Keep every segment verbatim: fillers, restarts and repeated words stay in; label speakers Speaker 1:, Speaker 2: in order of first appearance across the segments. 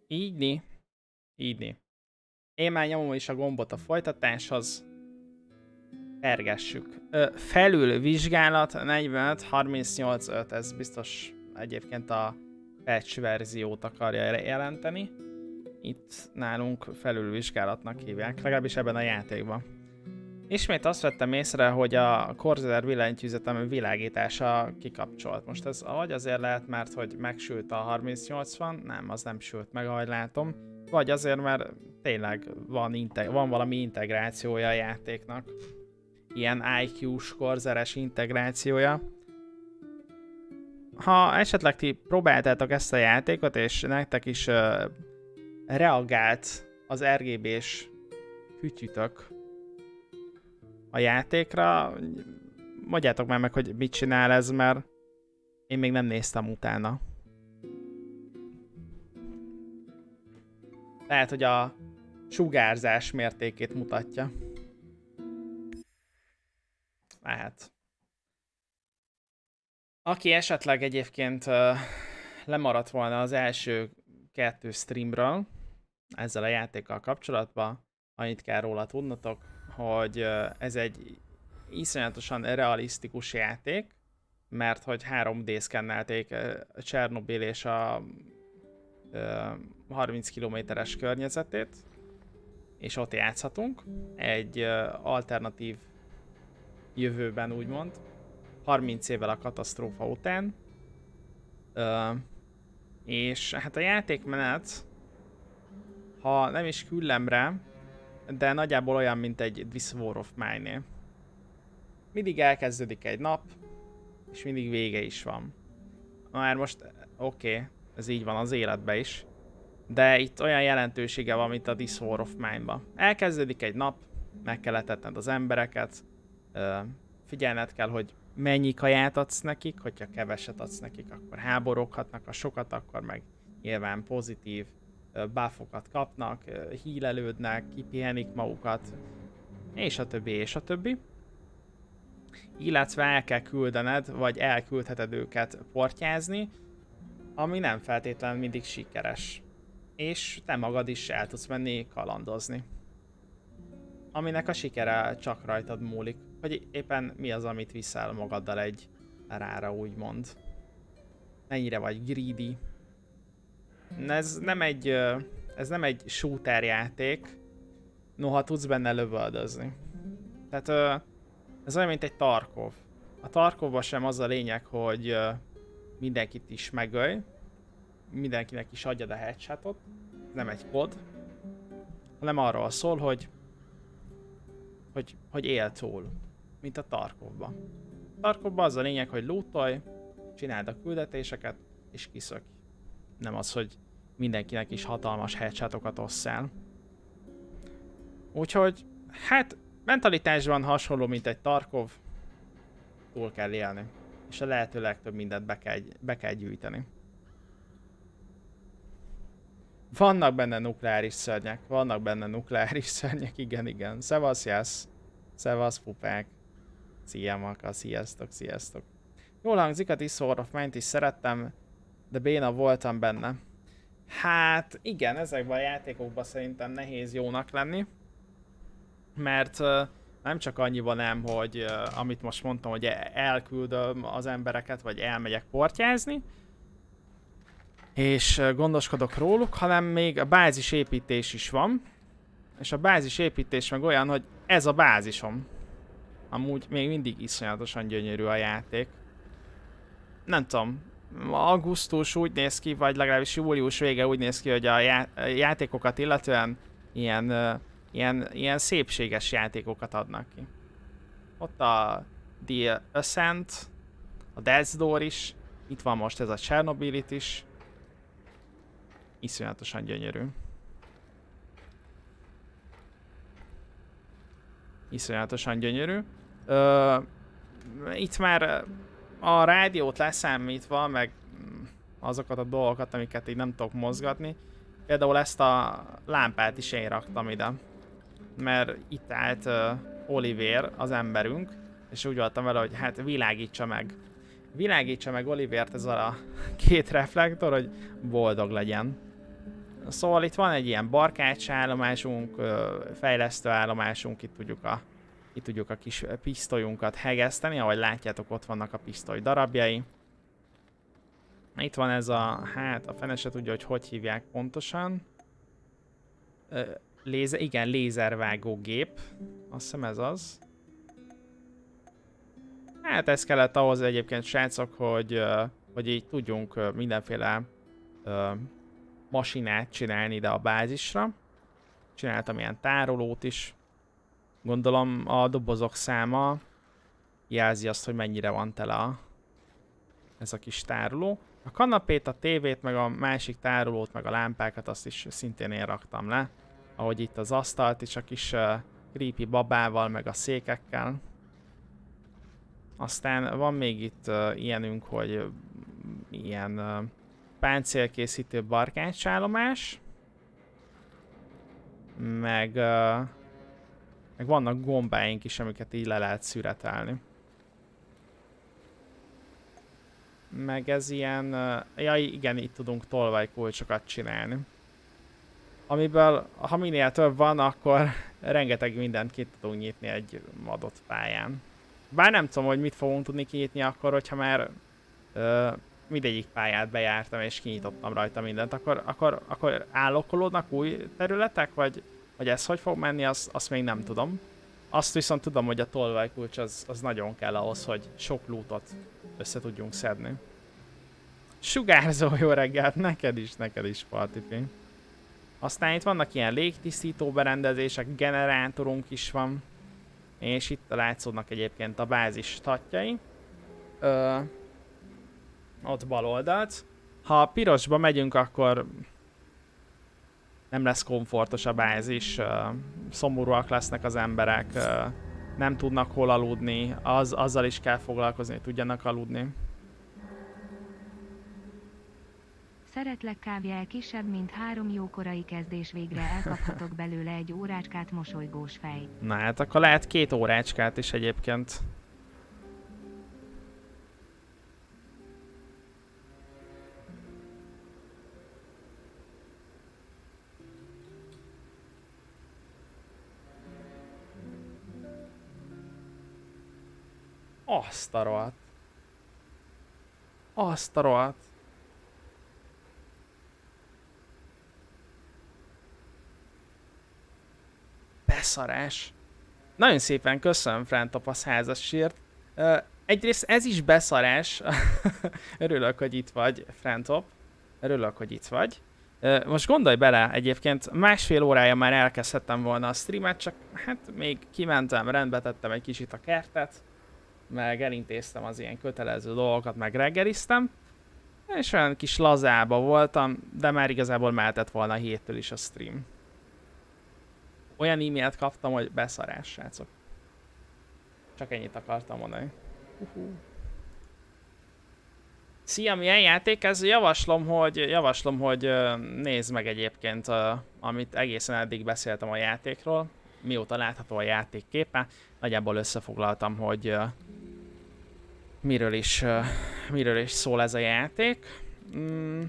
Speaker 1: Ígyni. Ígyni. Én már nyomom is a gombot a folytatáshoz. Ergessük. Ö, felül vizsgálat negyvenöt harmincnyolc öt. Ez biztos egyébként a patch verziót akarja jelenteni. Itt nálunk felülvizsgálatnak hívják, legalábbis ebben a játékban. Ismét azt vettem észre, hogy a Corsair billentyűzetem világítása kikapcsolt. Most ez vagy azért lehet, mert hogy megsült a harmincnyolcvan, nem, az nem sült meg, ahogy látom. Vagy azért, mert tényleg van, van valami integrációja a játéknak. Ilyen I Q-s, Corsair-es integrációja. Ha esetleg ti próbáltátok ezt a játékot, és nektek is uh, reagált az er gé bé-s kütyütök a játékra, mondjátok már meg, hogy mit csinál ez, mert én még nem néztem utána. Lehet, hogy a sugárzás mértékét mutatja. Lehet. Aki esetleg egyébként uh, lemaradt volna az első kettő streamről ezzel a játékkal kapcsolatban, annyit kell róla tudnotok, hogy uh, ez egy iszonyatosan realisztikus játék, mert hogy három dé szkennelték uh, Csernobil és a uh, harminc kilométeres környezetét, és ott játszhatunk egy uh, alternatív jövőben, úgymond, harminc évvel a katasztrófa után, uh, és hát a játékmenet, ha nem is küllemre, de nagyjából olyan, mint egy This War of Mine-nél. Mindig elkezdődik egy nap, és mindig vége is van. Már most oké, okay, ez így van az életben is, de itt olyan jelentősége van, mint a This War of Mine-ba. Elkezdődik egy nap, meg kell etetned az embereket, uh, figyelned kell, hogy mennyi kaját adsz nekik, hogyha keveset adsz nekik, akkor háboroghatnak, a sokat, akkor meg nyilván pozitív buffokat kapnak, hílelődnek, kipihenik magukat, és a többi, és a többi. Illetve el kell küldened, vagy elküldheted őket portyázni, ami nem feltétlenül mindig sikeres. És te magad is el tudsz menni kalandozni. Aminek a sikere csak rajtad múlik, hogy éppen mi az, amit viszel magaddal egy rára, úgymond. Mennyire vagy greedy. Ez nem egy, ez nem egy shooter játék, noha tudsz benne lövöldözni. Tehát ez olyan, mint egy Tarkov. A Tarkovban sem az a lényeg, hogy mindenkit is megölj, mindenkinek is adjad a headshotot, nem egy kod, hanem arról szól, hogy hogy, hogy él túl, mint a Tarkovban. A Tarkovban az a lényeg, hogy lootolj, csináld a küldetéseket, és kiszökj. Nem az, hogy mindenkinek is hatalmas headshotokat osszál. Úgyhogy, hát, mentalitásban hasonló, mint egy Tarkov, túl kell élni. És a lehető legtöbb mindent be kell, be kell gyűjteni. Vannak benne nukleáris szörnyek, vannak benne nukleáris szörnyek, igen, igen. Szevasz, Jász. Szevasz, pupák. Szia, Maka, sziasztok, sziasztok. Jól hangzik, a This War of Mine-t is szerettem, de béna voltam benne. Hát igen, ezekben a játékokban szerintem nehéz jónak lenni. Mert uh, nem csak annyi van ám, hogy uh, amit most mondtam, hogy elküldöm az embereket, vagy elmegyek portyázni, és uh, gondoskodok róluk, hanem még a bázisépítés is van. És a bázisépítés meg olyan, hogy ez a bázisom. Amúgy még mindig iszonyatosan gyönyörű a játék. Nem tudom, augusztus úgy néz ki, vagy legalábbis július vége úgy néz ki, hogy a já játékokat illetően ilyen, uh, ilyen, ilyen szépséges játékokat adnak ki. Ott a The Ascent, a Death's Door is, itt van most ez a Chernobyl-it is. Iszonyatosan gyönyörű. Iszonyatosan gyönyörű. Ö, itt már a rádiót leszámítva, meg azokat a dolgokat, amiket így nem tudok mozgatni. Például ezt a lámpát is én raktam ide. Mert itt állt uh, Oliver, az emberünk, és úgy voltam vele, hogy hát világítsa meg. Világítsa meg Olivért ez a két reflektor, hogy boldog legyen. Szóval itt van egy ilyen barkács állomásunk, fejlesztő állomásunk, itt tudjuk a, itt tudjuk a kis pisztolyunkat hegeszteni, ahogy látjátok, ott vannak a pisztoly darabjai. Itt van ez a, hát a fene se tudja, hogy hogy hívják pontosan. Lézer, igen, lézervágó gép. Azt hiszem ez az. Hát ez kellett ahhoz egyébként, srácok, hogy, hogy így tudjunk mindenféle masinát csinálni ide a bázisra. Csináltam ilyen tárolót is. Gondolom a dobozok száma jelzi azt, hogy mennyire van tele a, ez a kis tároló. A kanapét, a tévét, meg a másik tárolót, meg a lámpákat azt is szintén én raktam le. Ahogy itt az asztalt is a kis uh, creepy babával, meg a székekkel. Aztán van még itt uh, ilyenünk, hogy uh, ilyen uh, páncélkészítő barkácsállomás. Meg, uh, meg vannak gombáink is, amiket így le lehet szüretelni. Meg ez ilyen... Uh, ja igen, itt tudunk tolvajkulcsokat csinálni. Amiből, ha minél több van, akkor rengeteg mindent ki tudunk nyitni egy adott pályán. Bár nem tudom, hogy mit fogunk tudni kinyitni akkor, hogyha már uh, mindegyik pályát bejártam és kinyitottam rajta mindent, akkor, akkor, akkor állokolódnak új területek, vagy, vagy ez hogy fog menni, azt, azt még nem tudom. Azt viszont tudom, hogy a tolvajkulcs az, az nagyon kell ahhoz, hogy sok lootot össze tudjunk szedni. Sugárzó jó reggelt, neked is, neked is, Partipi. Aztán itt vannak ilyen légtisztító berendezések, generátorunk is van. És itt látszódnak egyébként a bázis statjai. Ö, ott bal oldalt. Ha pirosba megyünk, akkor nem lesz komfortos a bázis. Ö, szomorúak lesznek az emberek. Ö, nem tudnak hol aludni. Az, azzal is kell foglalkozni, hogy tudjanak aludni.
Speaker 2: Szeretlek kávéjel kisebb, mint három jókorai kezdés, végre elkaphatok belőle egy órácskát, mosolygós fej.
Speaker 1: Na hát akkor lehet két órácskát is egyébként. Azt a rohadt. Azt a rohadt. Beszarás. Nagyon szépen köszönöm, Frántop, a százas sírt. Uh, egyrészt ez is beszarás. Örülök, hogy itt vagy, Frántop. Örülök, hogy itt vagy. Uh, most gondolj bele, egyébként másfél órája már elkezdhettem volna a streamet, csak hát még kimentem, rendbe tettem egy kicsit a kertet, meg elintéztem az ilyen kötelező dolgokat, meg reggeliztem, és olyan kis lazába voltam, de már igazából mehetett volna a héttől is a stream. Olyan e-mailt kaptam, hogy beszarás, srácok. Csak ennyit akartam mondani. Uh-huh. Szia, milyen játék ez? Javaslom, hogy, javaslom, hogy nézd meg egyébként, amit egészen eddig beszéltem a játékról. Mióta látható a játék képe. Nagyjából összefoglaltam, hogy miről is, miről is szól ez a játék. Mm.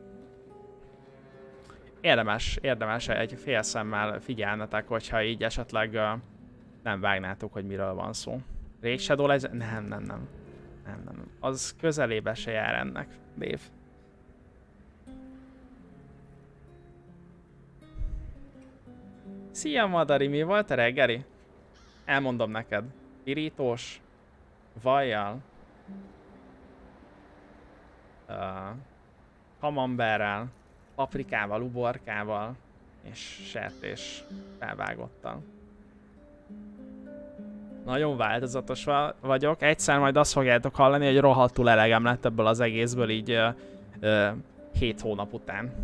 Speaker 1: Érdemes, érdemes egy fél szemmel figyelnetek, hogyha így esetleg uh, nem vágnátok, hogy miről van szó. Raid Shadow Legends? Nem, nem, nem. Nem, nem. Az közelébe se jár ennek, Dave. Szia, Madari, mi volt a reggeli? Elmondom neked. Pirítós, vajjal, uh, kamemberrel, paprikával, uborkával és sertés felvágottal. Nagyon változatos vagyok. Egyszer majd azt fogjátok hallani, hogy rohadtul elegem lett ebből az egészből így ö, ö, hét hónap után.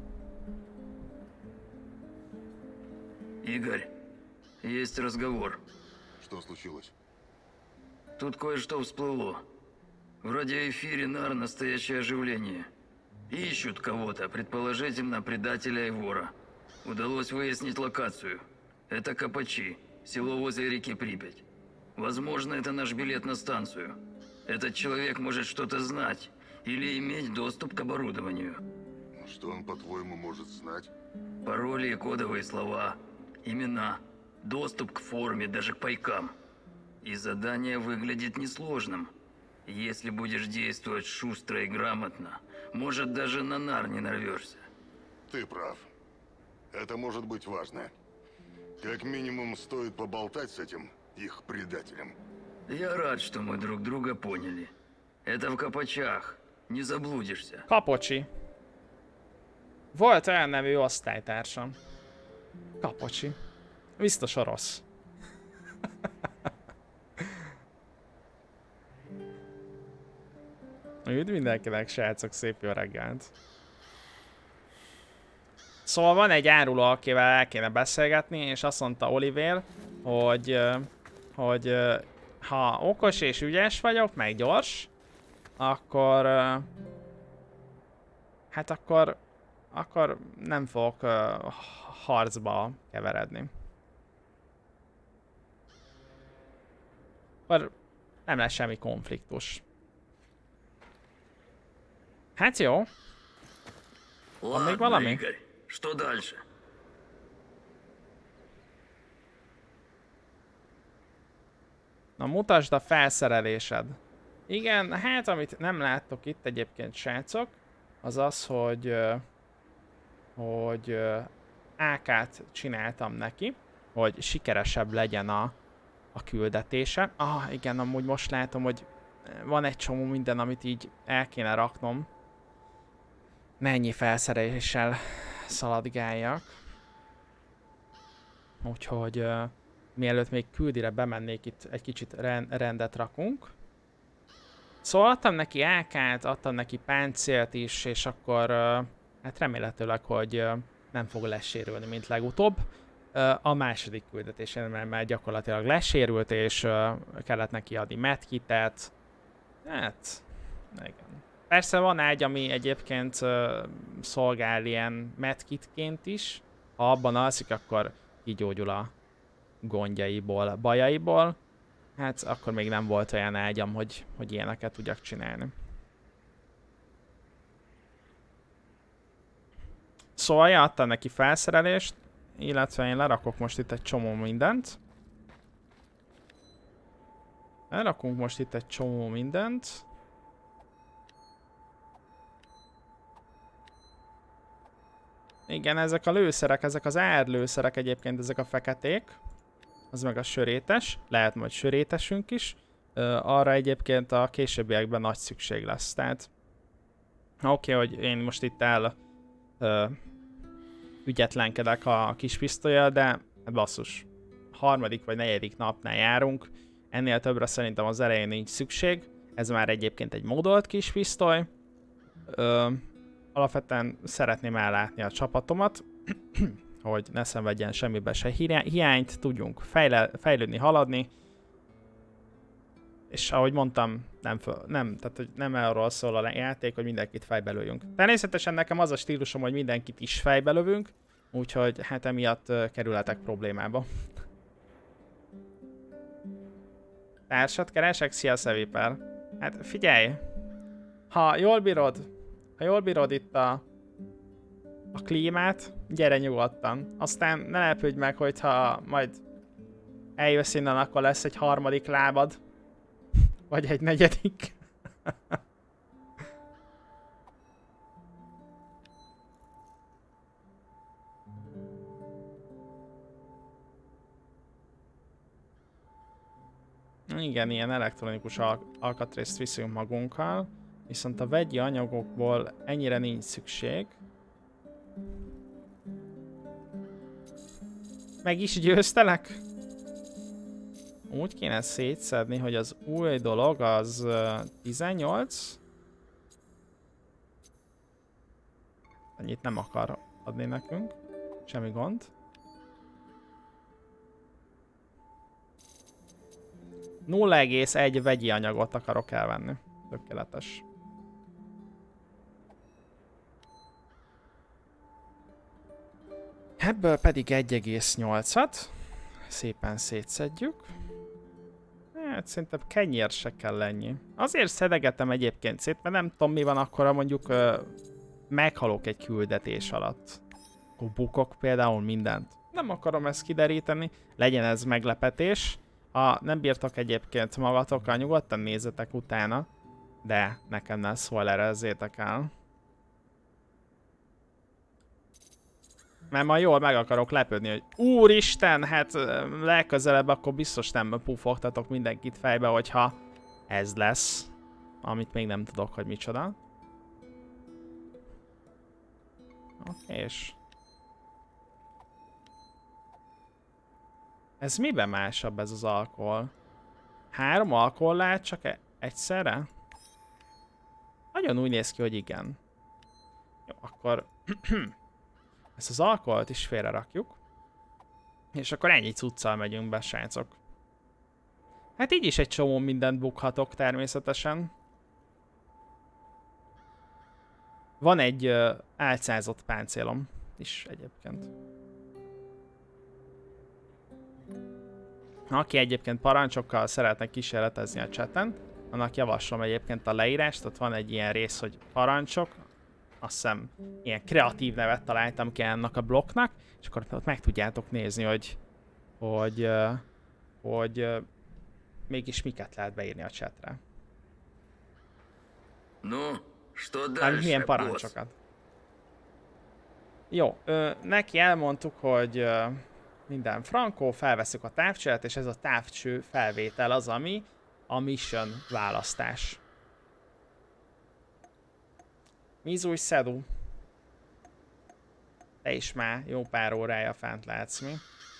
Speaker 3: Игорь, есть разговор.
Speaker 4: Что случилось?
Speaker 3: Тут кое-что всплыло. Вроде эфире нар настоящее оживление. Ищут кого-то, предположительно предателя и вора. Удалось выяснить локацию. Это Копачи, село возле реки Припять. Возможно, это наш билет на станцию. Этот человек может что-то знать или иметь доступ к оборудованию.
Speaker 4: Что он, по-твоему, может знать?
Speaker 3: Пароли и кодовые слова, имена, доступ к форме, даже к пайкам. И задание выглядит несложным. Если будешь действовать шустро и грамотно, может, даже на нар не нарвешься.
Speaker 4: Ты прав. Это может быть важно. Как минимум, стоит поболтать с этим их предателем.
Speaker 3: Я рад, что мы друг друга поняли. Это в Капочах. Не заблудишься.
Speaker 1: Kapocsi. Volt olyan nevű osztálytársam. Kapocsi. Biztos orosz. Üdv mindenkinek, srácok, szép jó reggelt. Szóval van egy áruló, akivel el kéne beszélgetni, és azt mondta Oliver, hogy, hogy ha okos és ügyes vagyok, meg gyors, akkor hát akkor akkor nem fogok harcba keveredni. Akkor nem lesz semmi konfliktus. Hát jó. Van még valami?
Speaker 3: Игорь, что дальше?
Speaker 1: Na, mutasd a felszerelésed. Igen, hát amit nem láttok itt egyébként, srácok, az az, hogy hogy á kát csináltam neki, hogy sikeresebb legyen a, a küldetése. Ah, igen, amúgy most látom, hogy van egy csomó minden, amit így el kéne raknom. Ne ennyi felszereléssel szaladgáljak. Úgyhogy uh, mielőtt még küldire bemennék, itt egy kicsit rendet rakunk. Szóval adtam neki á kát, adtam neki páncélt is, és akkor uh, hát remélhetőleg, hogy uh, nem fog lesérülni, mint legutóbb. Uh, a második küldetésen, mert már gyakorlatilag lesérült, és uh, kellett neki adni medkitet. Hát, igen. Persze van egy, ami egyébként uh, szolgál ilyen medkitként is. Ha abban alszik, akkor kigyógyul a gondjaiból, bajaiból. Hát akkor még nem volt olyan ágyam, hogy, hogy ilyeneket tudjak csinálni. Szóval ja, adtam neki felszerelést, illetve én lerakok most itt egy csomó mindent. Lerakunk most itt egy csomó mindent. Igen, ezek a lőszerek, ezek az árlőszerek egyébként, ezek a feketék. Az meg a sörétes, lehet majd sörétesünk is. Uh, arra egyébként a későbbiekben nagy szükség lesz, tehát oké, okay, hogy én most itt el uh, ügyetlenkedek a kis pisztollyal, de basszus, harmadik vagy negyedik napnál járunk, ennél többre szerintem az elején nincs szükség. Ez már egyébként egy módolt kis pisztoly. Uh, alapvetően szeretném ellátni a csapatomat, hogy ne szenvedjen semmibe se hiányt, tudjunk fejle, fejlődni, haladni. És ahogy mondtam, nem, nem, tehát, hogy nem arról szól a játék, hogy mindenkit fejbe lőjünk. Természetesen nekem az a stílusom, hogy mindenkit is fejbe lövünk, úgyhogy hát emiatt uh, kerülhetek problémába. Társat keresek? Szia, Szeviper. Hát figyelj, ha jól bírod, ha jól bírod itt a, a klímát, gyere nyugodtan. Aztán ne lepődj meg, hogyha majd eljössz innen, akkor lesz egy harmadik lábad. Vagy egy negyedik. Igen, ilyen elektronikus al alkatrészt viszünk magunkkal, viszont a vegyi anyagokból ennyire nincs szükség. Meg is győztelek? Úgy kéne szétszedni, hogy az új dolog az uh, tizennyolc. Ennyit nem akar adni nekünk. Semmi gond. nulla egész egy vegyi anyagot akarok elvenni. Tökéletes. Ebből pedig egy egész nyolcat. Szépen szétszedjük. Hát szerintem kenyér se kell ennyi. Azért szedegetem egyébként szét, mert nem tudom mi van akkor, mondjuk uh, meghalok egy küldetés alatt, akkor bukok például mindent. Nem akarom ezt kideríteni, legyen ez meglepetés. Ha nem bírtok egyébként magatokkal, nyugodtan nézzetek utána, de nekem ne spoilerezzétek el. Mert majd jól meg akarok lepődni, hogy úristen, hát legközelebb akkor biztos nem pufogtatok mindenkit fejbe, hogyha ez lesz, amit még nem tudok, hogy micsoda. Oké, és... Ez miben másabb ez az alkohol? Három alkohol lehet csak e egyszerre? Nagyon úgy néz ki, hogy igen. Jó, akkor... Ezt az alkoholt is félre rakjuk. És akkor ennyi cuccal megyünk be, srácok. Hát így is egy csomó mindent bukhatok természetesen. Van egy uh, álcázott páncélom is egyébként. Aki egyébként parancsokkal szeretne kísérletezni a chaten, annak javaslom egyébként a leírást, ott van egy ilyen rész, hogy parancsok. Azt hiszem, ilyen kreatív nevet találtam ki ennek a blokknak, és akkor ott meg tudjátok nézni, hogy, hogy, uh, hogy uh, mégis miket lehet beírni a chatre.
Speaker 3: Ну, что
Speaker 1: Hát
Speaker 3: дальше,
Speaker 1: milyen
Speaker 3: босс?
Speaker 1: parancsokat. Jó, ö, neki elmondtuk, hogy ö, minden frankó, felveszük a távcsőt, és ez a távcső felvétel az, ami a mission választás. Mizúj Szedu. Te is már jó pár órája fent látsz, mi?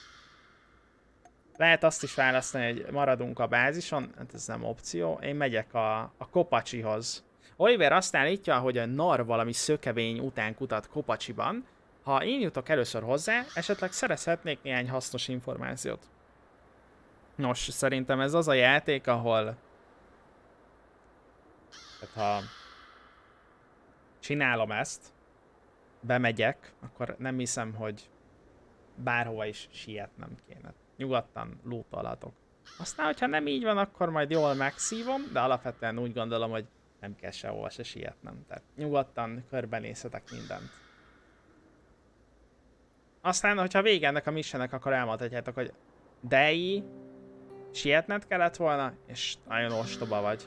Speaker 1: Lehet azt is választani, hogy maradunk a bázison, hát ez nem opció. Én megyek a, a Kopacsihoz. Oliver azt állítja, hogy a nar valami szökevény után kutat Kopacsiban. Ha én jutok először hozzá, esetleg szerezhetnék néhány hasznos információt. Nos, szerintem ez az a játék, ahol... Tehát ha... csinálom ezt, bemegyek, akkor nem hiszem, hogy bárhova is sietnem kéne. Nyugodtan lootolhatok. Aztán, hogyha nem így van, akkor majd jól megszívom, de alapvetően úgy gondolom, hogy nem kell sehova se sietnem. Tehát nyugodtan körbenézhetek mindent. Aztán, hogyha vége ennek a missionnek, akkor elmondhatjátok, hogy Dei, sietned kellett volna, és nagyon ostoba vagy.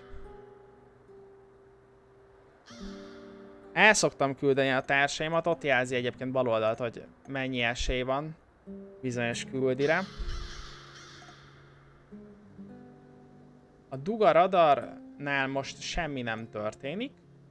Speaker 1: El szoktam küldeni a társaimat, ott jelzi egyébként bal oldalt, hogy mennyi esély van bizonyos küldire. A Duga radarnál most semmi nem történik.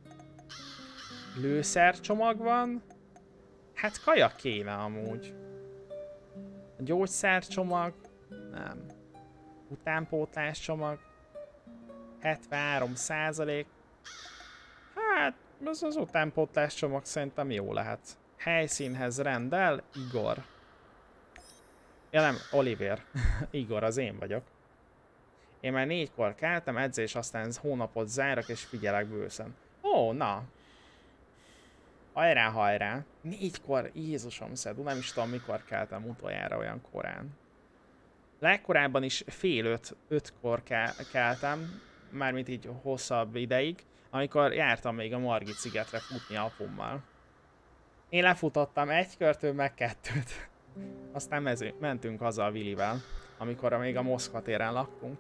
Speaker 1: Lőszercsomag van. Hát kaja kéne amúgy. A gyógyszercsomag. Nem. Utánpótlás csomag. hetvenhárom százalék. Hát, ez az utánpótlás csomag szerintem jó lehet. Helyszínhez rendel Igor. Ja nem, Oliver. Igor, az én vagyok. Én már négykor keltem, edzés, aztán hónapot zárok és figyelek bőszen. Ó, na. Hajrá, hajrá. Négykor, Jézusom Szedu, nem is tudom mikor keltem utoljára olyan korán. Legkorábban is fél öt, ötkor keltem, mármint így hosszabb ideig, amikor jártam még a Margit szigetre futni apummal. Én lefutottam egy kört, ő meg kettőt. Aztán mező, mentünk haza a Willivel, amikor még a Moszkva téren laktunk.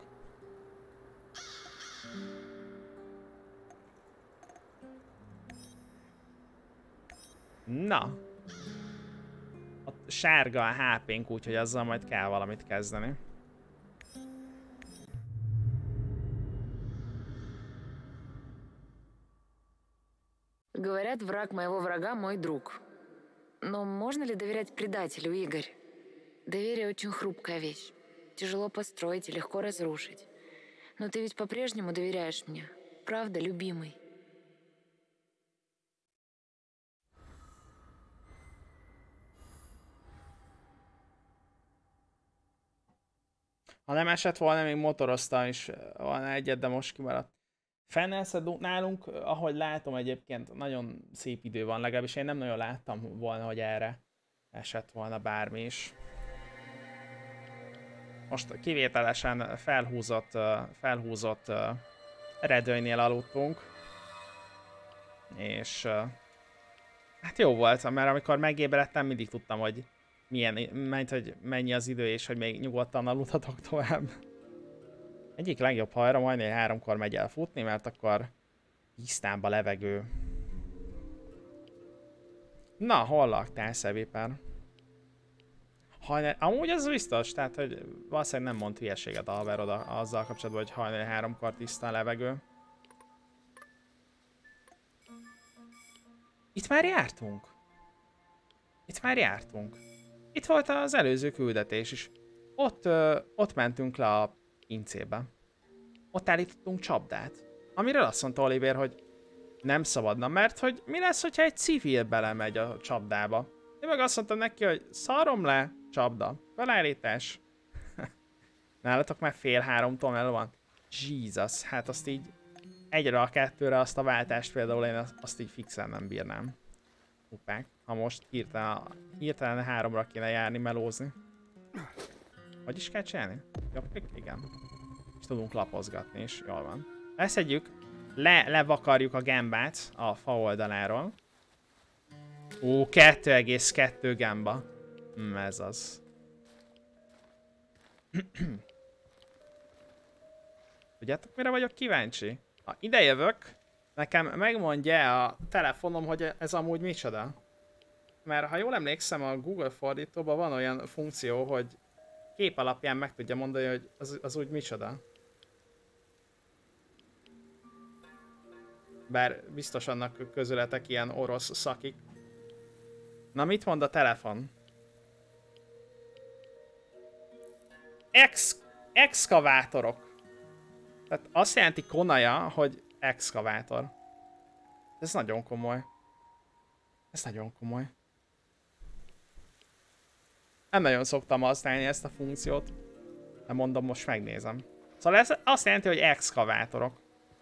Speaker 1: Na. A sárga a há pénk, úgyhogy azzal majd kell valamit kezdeni.
Speaker 5: Говорят, враг моего врага мой друг. Но можно ли доверять предателю, Игорь? Доверие очень хрупкая вещь. Тяжело построить и легко разрушить. Но ты ведь по-прежнему доверяешь мне. Правда, любимый?
Speaker 1: Ha nem esett volna, még motoroztam is volna egyet, de most kimaradt. Fennelszed nálunk, ahogy látom egyébként, nagyon szép idő van, legalábbis én nem nagyon láttam volna, hogy erre esett volna bármi is. Most kivételesen felhúzott, felhúzott redőnynél aludtunk, és Hát jó volt, mert amikor megébredtem, mindig tudtam, hogy milyen, mert, hogy mennyi az idő, és hogy még nyugodtan aludhatok tovább. Egyik legjobb hajra majdnem háromkor megy el futni, mert akkor tisztább a levegő. Na, hol laktál, Szeviper? Hajnal... Amúgy az biztos, tehát hogy valószínűleg nem mond hülyeséget a haverod azzal kapcsolatban, hogy hajnal háromkor tiszta a levegő. Itt már jártunk. Itt már jártunk. Itt volt az előző küldetés is. Ott, ö, ott mentünk le a pincébe. Ott állítottunk csapdát. Amiről azt mondta Oliver, hogy nem szabadna, mert hogy mi lesz, hogyha egy civil belemegy a csapdába. Én meg azt mondtam neki, hogy szarom le, csapda. Felállítás. Nálatok már fél háromtól el van. Jesus, hát azt így egyre a kettőre azt a váltást például én azt így fixen nem bírnám. Upák. Ha most hirtelen, hirtelen háromra kéne járni, melózni. Hogy is kell csinálni? Jobbik? Igen. És tudunk lapozgatni is, jól van. Leszedjük, le, levakarjuk a gembát a fa oldaláról. Ó, kettő egész kettő gemba. Hm, ez az. Tudjátok, mire vagyok kíváncsi? Ha ide jövök, nekem megmondja a telefonom, hogy ez amúgy micsoda. Mert ha jól emlékszem, a Google fordítóban van olyan funkció, hogy kép alapján meg tudja mondani, hogy az, az úgy micsoda. Bár biztos annak közületek ilyen orosz szakik. Na, mit mond a telefon? Ex exkavátorok. Tehát azt jelenti konaja, hogy exkavátor. Ez nagyon komoly. Ez nagyon komoly. Nem nagyon szoktam használni ezt a funkciót. De mondom, most megnézem. Szóval ez azt jelenti, hogy exkavátorok.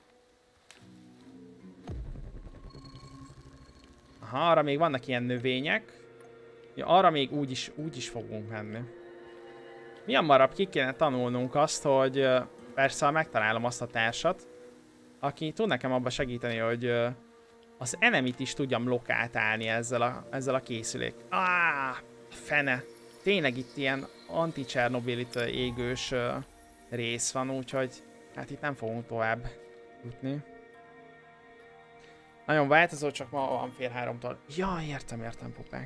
Speaker 1: Aha, arra még vannak ilyen növények. Ja, arra még úgy is, úgy is fogunk menni. Mi hamarabb ki kéne tanulnunk azt, hogy persze, ha megtalálom azt a társat, aki tud nekem abba segíteni, hogy az enemit is tudjam lokáltálni ezzel a, ezzel a készülék. Ah, fene. Tényleg itt ilyen anti-Csernobylit égős rész van, úgyhogy hát itt nem fogunk tovább jutni. Nagyon változó, csak ma van fél háromtól. Ja, értem, értem, pupák.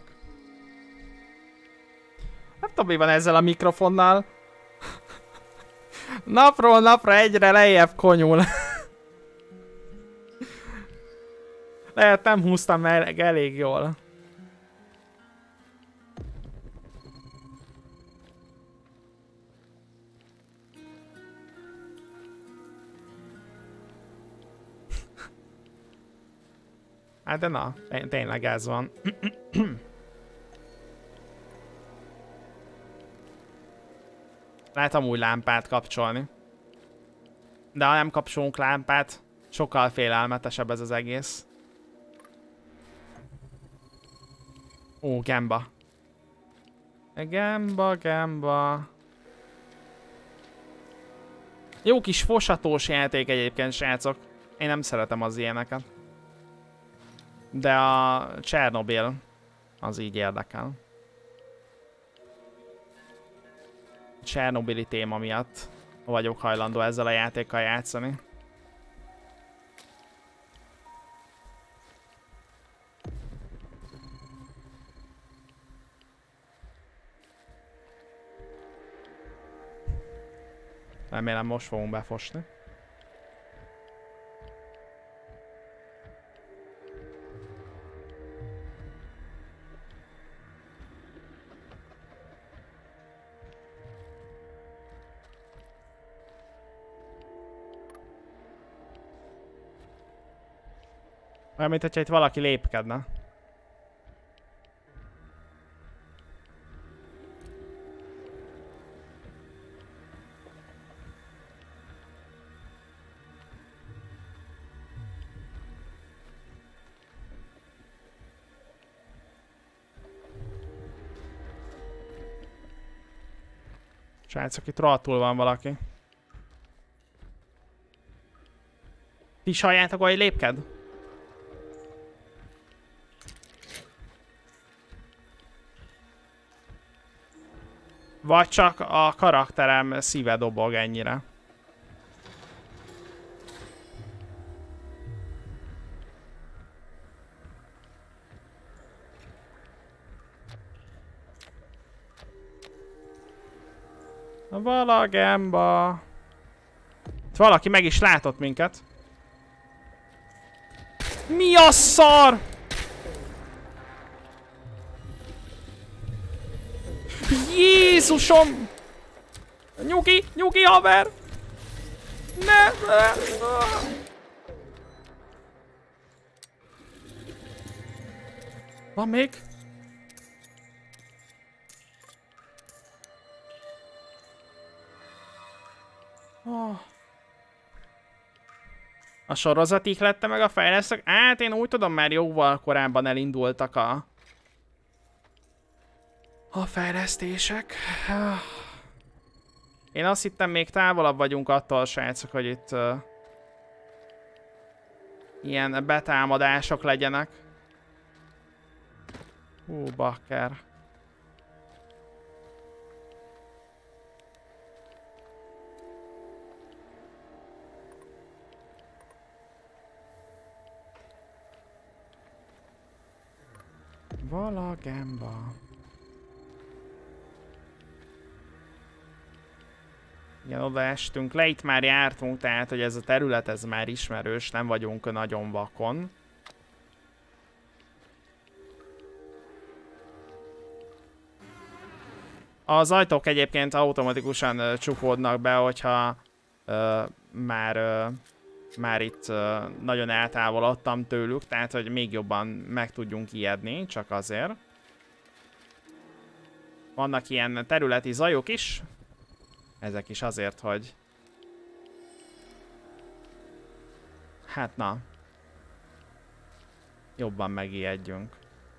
Speaker 1: Nem tudom, mi van ezzel a mikrofonnal. Napról napra egyre lejjebb konyul. Lehet nem húztam meg elég jól. Hát de na, tényleg ez van. Lehet amúgy lámpát kapcsolni. De ha nem kapcsolunk lámpát, sokkal félelmetesebb ez az egész. Ó, gemba. Gemba, gemba. Jó kis fosatós játék egyébként, srácok. Én nem szeretem az ilyeneket. De a Csernobyl az így érdekel. Csernobili téma miatt vagyok hajlandó ezzel a játékkal játszani. Remélem most fogunk befosni. Olyan, mint hogyha itt valaki lépkedne. Srácok, itt rohadtul van valaki. Ti is halljátok, hogy lépked? Vagy csak a karakterem szíve dobog ennyire. Valagemba. Itt valaki meg is látott minket. Mi a szar? Jézusom! Nyugi, nyugi haver! Ne! ne. Van még? Oh. A sorozat ihlette meg a fejlesztők? Hát én úgy tudom, már jóval korábban elindultak a... a fejlesztések. Én azt hittem, még távolabb vagyunk attól, srácok, hogy itt... Uh, ilyen betámadások legyenek. Hú, bakker. Valagemba. Igen, oda estünk le, itt már jártunk, tehát hogy ez a terület ez már ismerős, nem vagyunk nagyon vakon. Az ajtók egyébként automatikusan uh, csukódnak be, hogyha uh, már, uh, már itt uh, nagyon eltávolodtam tőlük, tehát hogy még jobban meg tudjunk ijedni, csak azért. Vannak ilyen területi zajok is. Ezek is azért, hogy... Hát na. Jobban megijedjünk.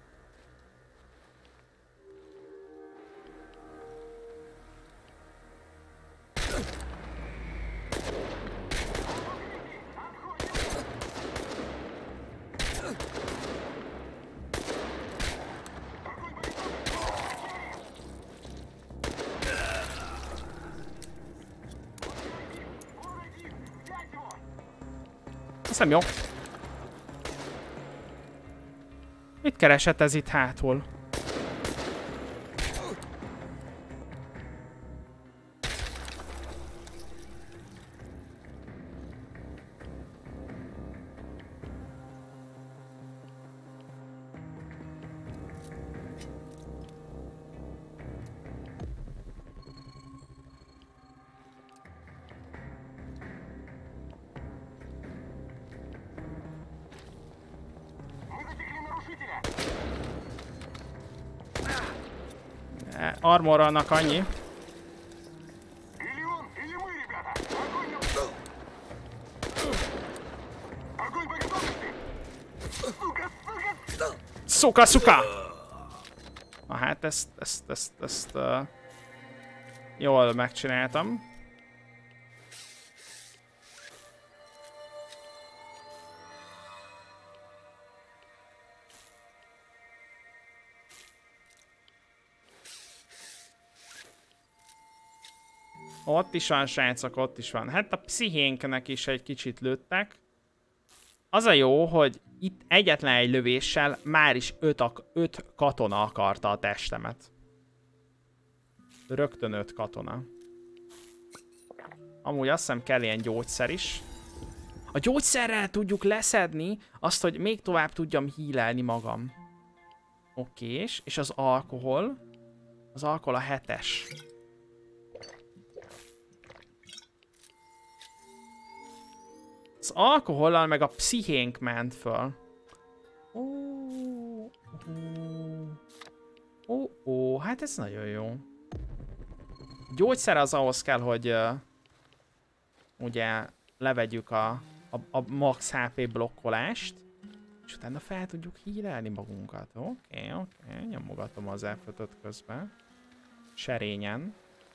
Speaker 1: Ez nem jó. Mit keresett ez itt hátul? Armornak annyi. Szuka, szuka! Na hát ezt, ezt, ezt, ezt uh, jól megcsináltam. Ott is van, srácok, ott is van. Hát a pszichénknek is egy kicsit lőttek. Az a jó, hogy itt egyetlen egy lövéssel már is öt, öt katona akarta a testemet. Rögtön öt katona. Amúgy azt hiszem kell ilyen gyógyszer is. A gyógyszerrel tudjuk leszedni azt, hogy még tovább tudjam hílelni magam. Okés, és az alkohol. Az alkohol a hetes. Az alkohollal meg a pszichénk ment föl. Ó, ó, ó, ó, hát ez nagyon jó. Gyógyszer az ahhoz kell, hogy uh, ugye levegyük a, a, a max há pé blokkolást, és utána fel tudjuk hírelni magunkat. Oké, okay, oké, okay. Nyomogatom az ef ötöt közben. Serényen.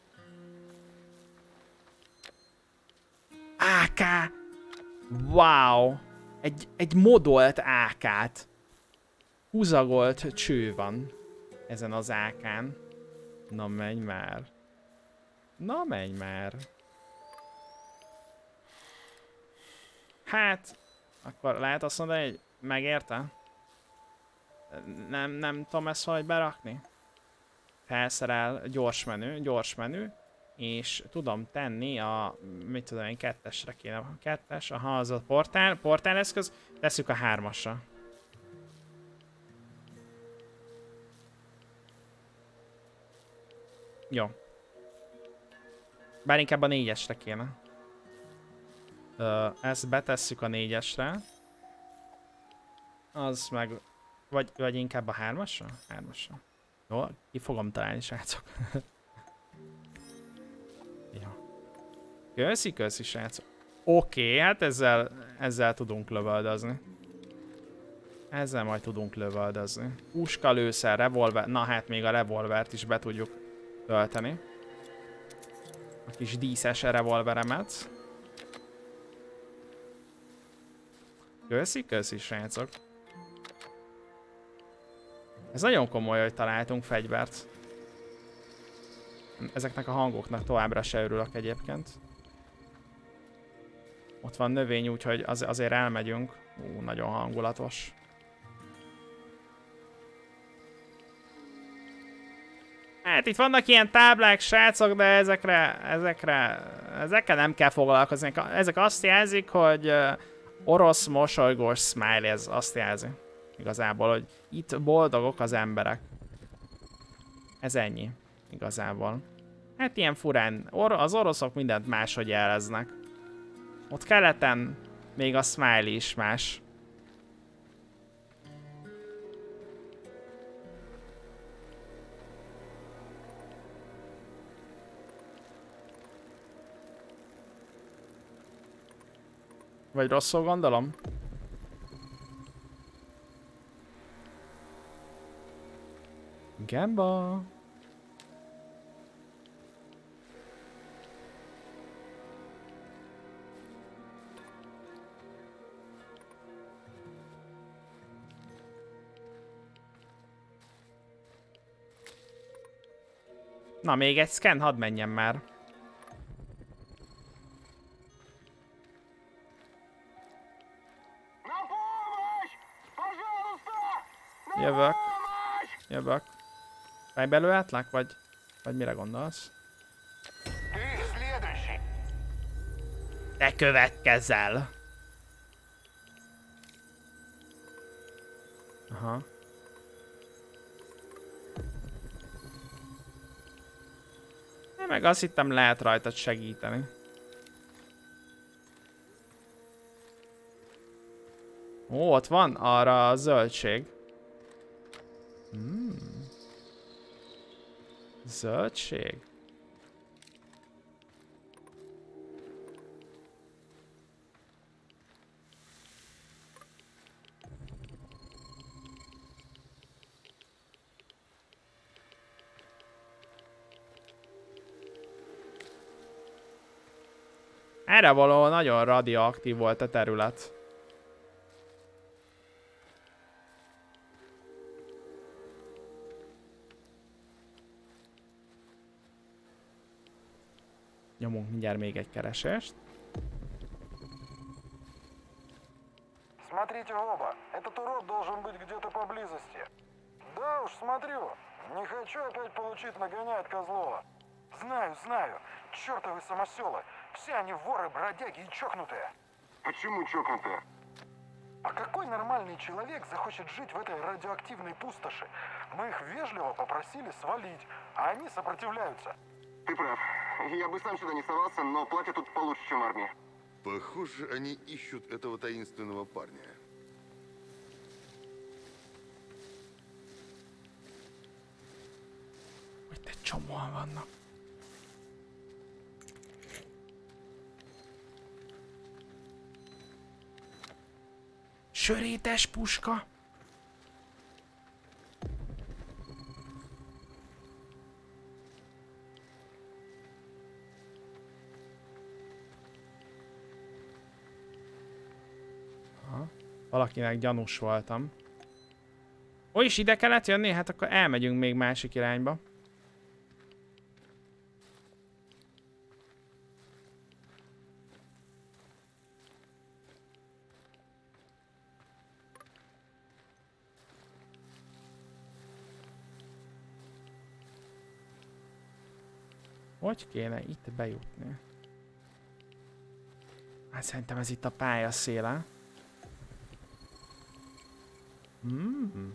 Speaker 1: á ká! Wow! Egy, egy modolt á kát. Húzagolt cső van ezen az á kán. Na menj már. Na menj már. Hát, akkor lehet azt mondani, hogy megérte? Nem, nem tudom ezt hogy berakni? Felszerel, gyors menü, gyors menü, és tudom tenni a, mit tudom én, kettesre kéne, a kettes, aha, az a portál, portáleszköz, tesszük a hármasra. Jó. Bár inkább a négyesre kéne. Ö, ezt betesszük a négyesre. Az meg... Vagy, vagy inkább a hármasra? Hármasra. Jó, ki fogom találni, srácok. Jó. Köszi, köszi, srácok. Oké, okay, hát ezzel, ezzel tudunk lövöldözni. Ezzel majd tudunk lövöldözni. Puska, lőszer, revolver. Na hát még a revolvert is be tudjuk tölteni. A kis díszes revolveremet. Köszi, köszi, srácok. Ez nagyon komoly, hogy találtunk fegyvert. Ezeknek a hangoknak továbbra se örülök egyébként. Ott van növény, úgyhogy az, azért elmegyünk. Ú, nagyon hangulatos. Hát itt vannak ilyen táblák, srácok, de ezekre, ezekre, ezekkel nem kell foglalkozni. Ezek azt jelzik, hogy orosz mosolygós smiley, ez azt jelzi. Igazából, hogy itt boldogok az emberek. Ez ennyi. Igazából. Hát ilyen furán. Or az oroszok mindent máshogy jeleznek. Ott keleten még a smiley is más. Vagy rosszul gondolom? Gamba. Na, még egy scan, hadd menjen már. Jövök. Jövök. Fejbelőhetlek, vagy, vagy mire gondolsz? Te következzel! Aha. Én meg azt hittem, lehet rajtad segíteni. Ó, ott van arra a zöldség. Hmm. Zöldség. Erre való nagyon radioaktív volt a terület. Nyomunk mindjárt még egy keresést.
Speaker 6: Смотрите оба, этот урод должен быть где-то поблизости. Да уж, смотрю. Не хочу опять получить нагоняй от Козлова. Знаю, знаю. Чёртовы самосёлы. Все они воры, бродяги и чокнутые.
Speaker 4: Почему чокнутые?
Speaker 6: А какой нормальный человек захочет жить в этой радиоактивной пустоши? Мы их вежливо попросили свалить, а они сопротивляются.
Speaker 7: Ты прав. Я бы сам сюда не совался, но платят тут получше, чем в армии.
Speaker 4: Похоже, они ищут этого таинственного парня.
Speaker 1: Hogy te csomóan vannak. Sörétes puska. Aha. Valakinek gyanús voltam. Ó, is ide kellett jönni? Hát akkor elmegyünk még másik irányba. Hogy kéne itt bejutni? Hát szerintem ez itt a pálya széle. Hmm.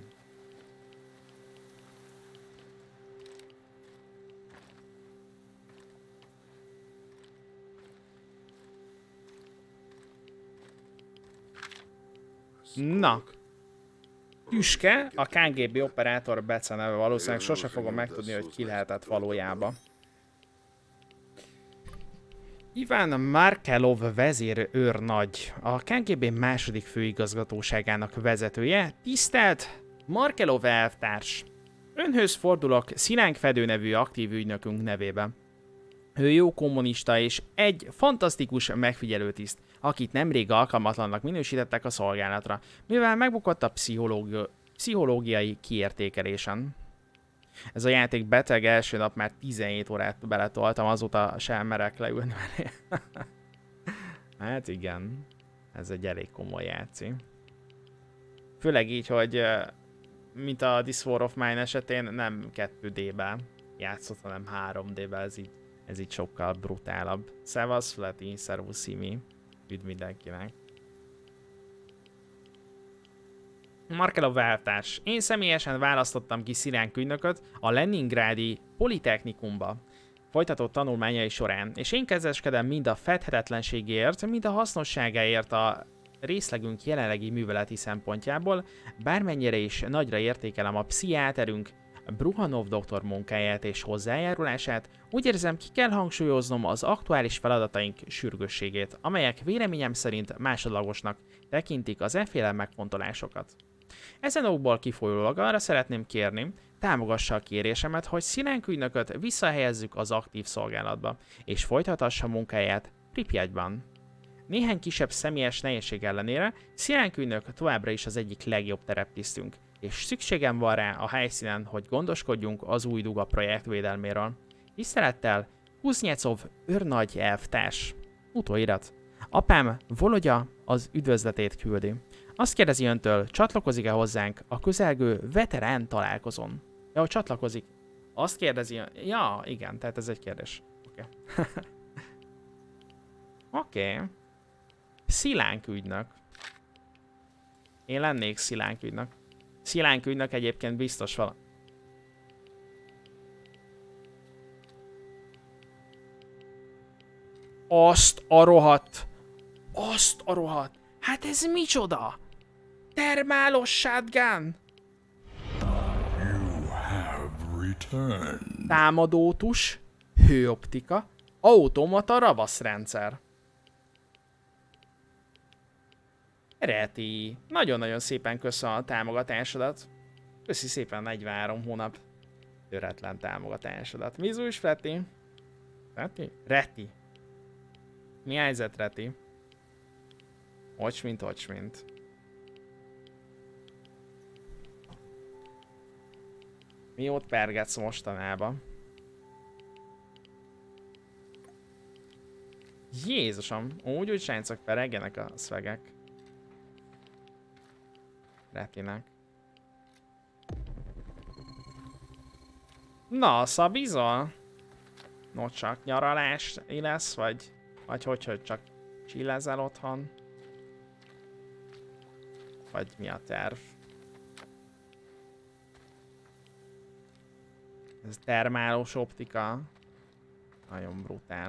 Speaker 1: Na. Tüske, a ká gé bé operátor beceneve, valószínűleg sose fogom megtudni, hogy ki lehetett valójában. Iván Markelov vezérőrnagy, a ká gé bé második főigazgatóságának vezetője. Tisztelt Markelov elvtárs! Önhöz fordulok Szilánk Fedő nevű aktív ügynökünk nevében. Ő jó kommunista és egy fantasztikus megfigyelőtiszt, akit nemrég alkalmatlannak minősítettek a szolgálatra, mivel megbukott a pszichológi pszichológiai kiértékelésen. Ez a játék beteg, első nap már tizenhét órát beletoltam, azóta sem merek leülni mellé. Hát igen, ez egy elég komoly játszik. Főleg így, hogy mint a This War of Mine esetén nem kettő dé-ben játszott, hanem három dé-ben, ez így, ez így sokkal brutálabb. Szevasz, Fleti, szervusz, Szimi, üdv mindenkinek. Markelov elvtárs. Én személyesen választottam ki Szilánk ügynököt a Leningrádi Politechnikumba folytatott tanulmányai során, és én kezeskedem mind a fedhetetlenségért, mind a hasznosságáért a részlegünk jelenlegi műveleti szempontjából, bármennyire is nagyra értékelem a pszichiáterünk Bruhanov doktor munkáját és hozzájárulását, úgy érzem, ki kell hangsúlyoznom az aktuális feladataink sürgősségét, amelyek véleményem szerint másodlagosnak tekintik az efféle megfontolásokat. Ezen okból kifolyólag arra szeretném kérni, támogassa a kérésemet, hogy Szilánk ügynököt visszahelyezzük az aktív szolgálatba, és folytathassa munkáját Pripyatban. Néhány kisebb személyes nehézség ellenére Szilánk ügynök továbbra is az egyik legjobb tereptisztünk, és szükségem van rá a helyszínen, hogy gondoskodjunk az új Duga projekt védelméről. Tisztelettel, Kuznyecov őrnagy elvtárs. Utóirat. Apám Volodya az üdvözletét küldi. Azt kérdezi öntől, csatlakozik-e hozzánk a közelgő veterán találkozón? Ja, hogy csatlakozik. Azt kérdezi... Ja, igen, tehát ez egy kérdés. Oké. Okay. Oké. Okay. Szilánk ügynök. Én lennék Szilánk ügynök. Szilánk ügynök egyébként biztos vala... Azt a rohadt! Azt a rohadt! Hát ez micsoda? Termálos shotgun! Támadótus, hőoptika, automata ravaszrendszer. Reti, nagyon-nagyon szépen köszönöm a támogatásodat. Köszi szépen negyvenhárom hónap töretlen támogatásodat. Mizu is, Fleti? Reti? Reti. Mi helyzet, Reti? Hogy mint, hogy mint. Mi ott pergetsz mostanában? Jézusom, úgy, úgy sánycok peregjenek a szvegek. Retinek. Na, szabizol? No, csak nyaralás lesz, vagy, vagy hogy, hogy csak csillezel otthon? Vagy mi a terv? Ez termálós optika. Nagyon brutál.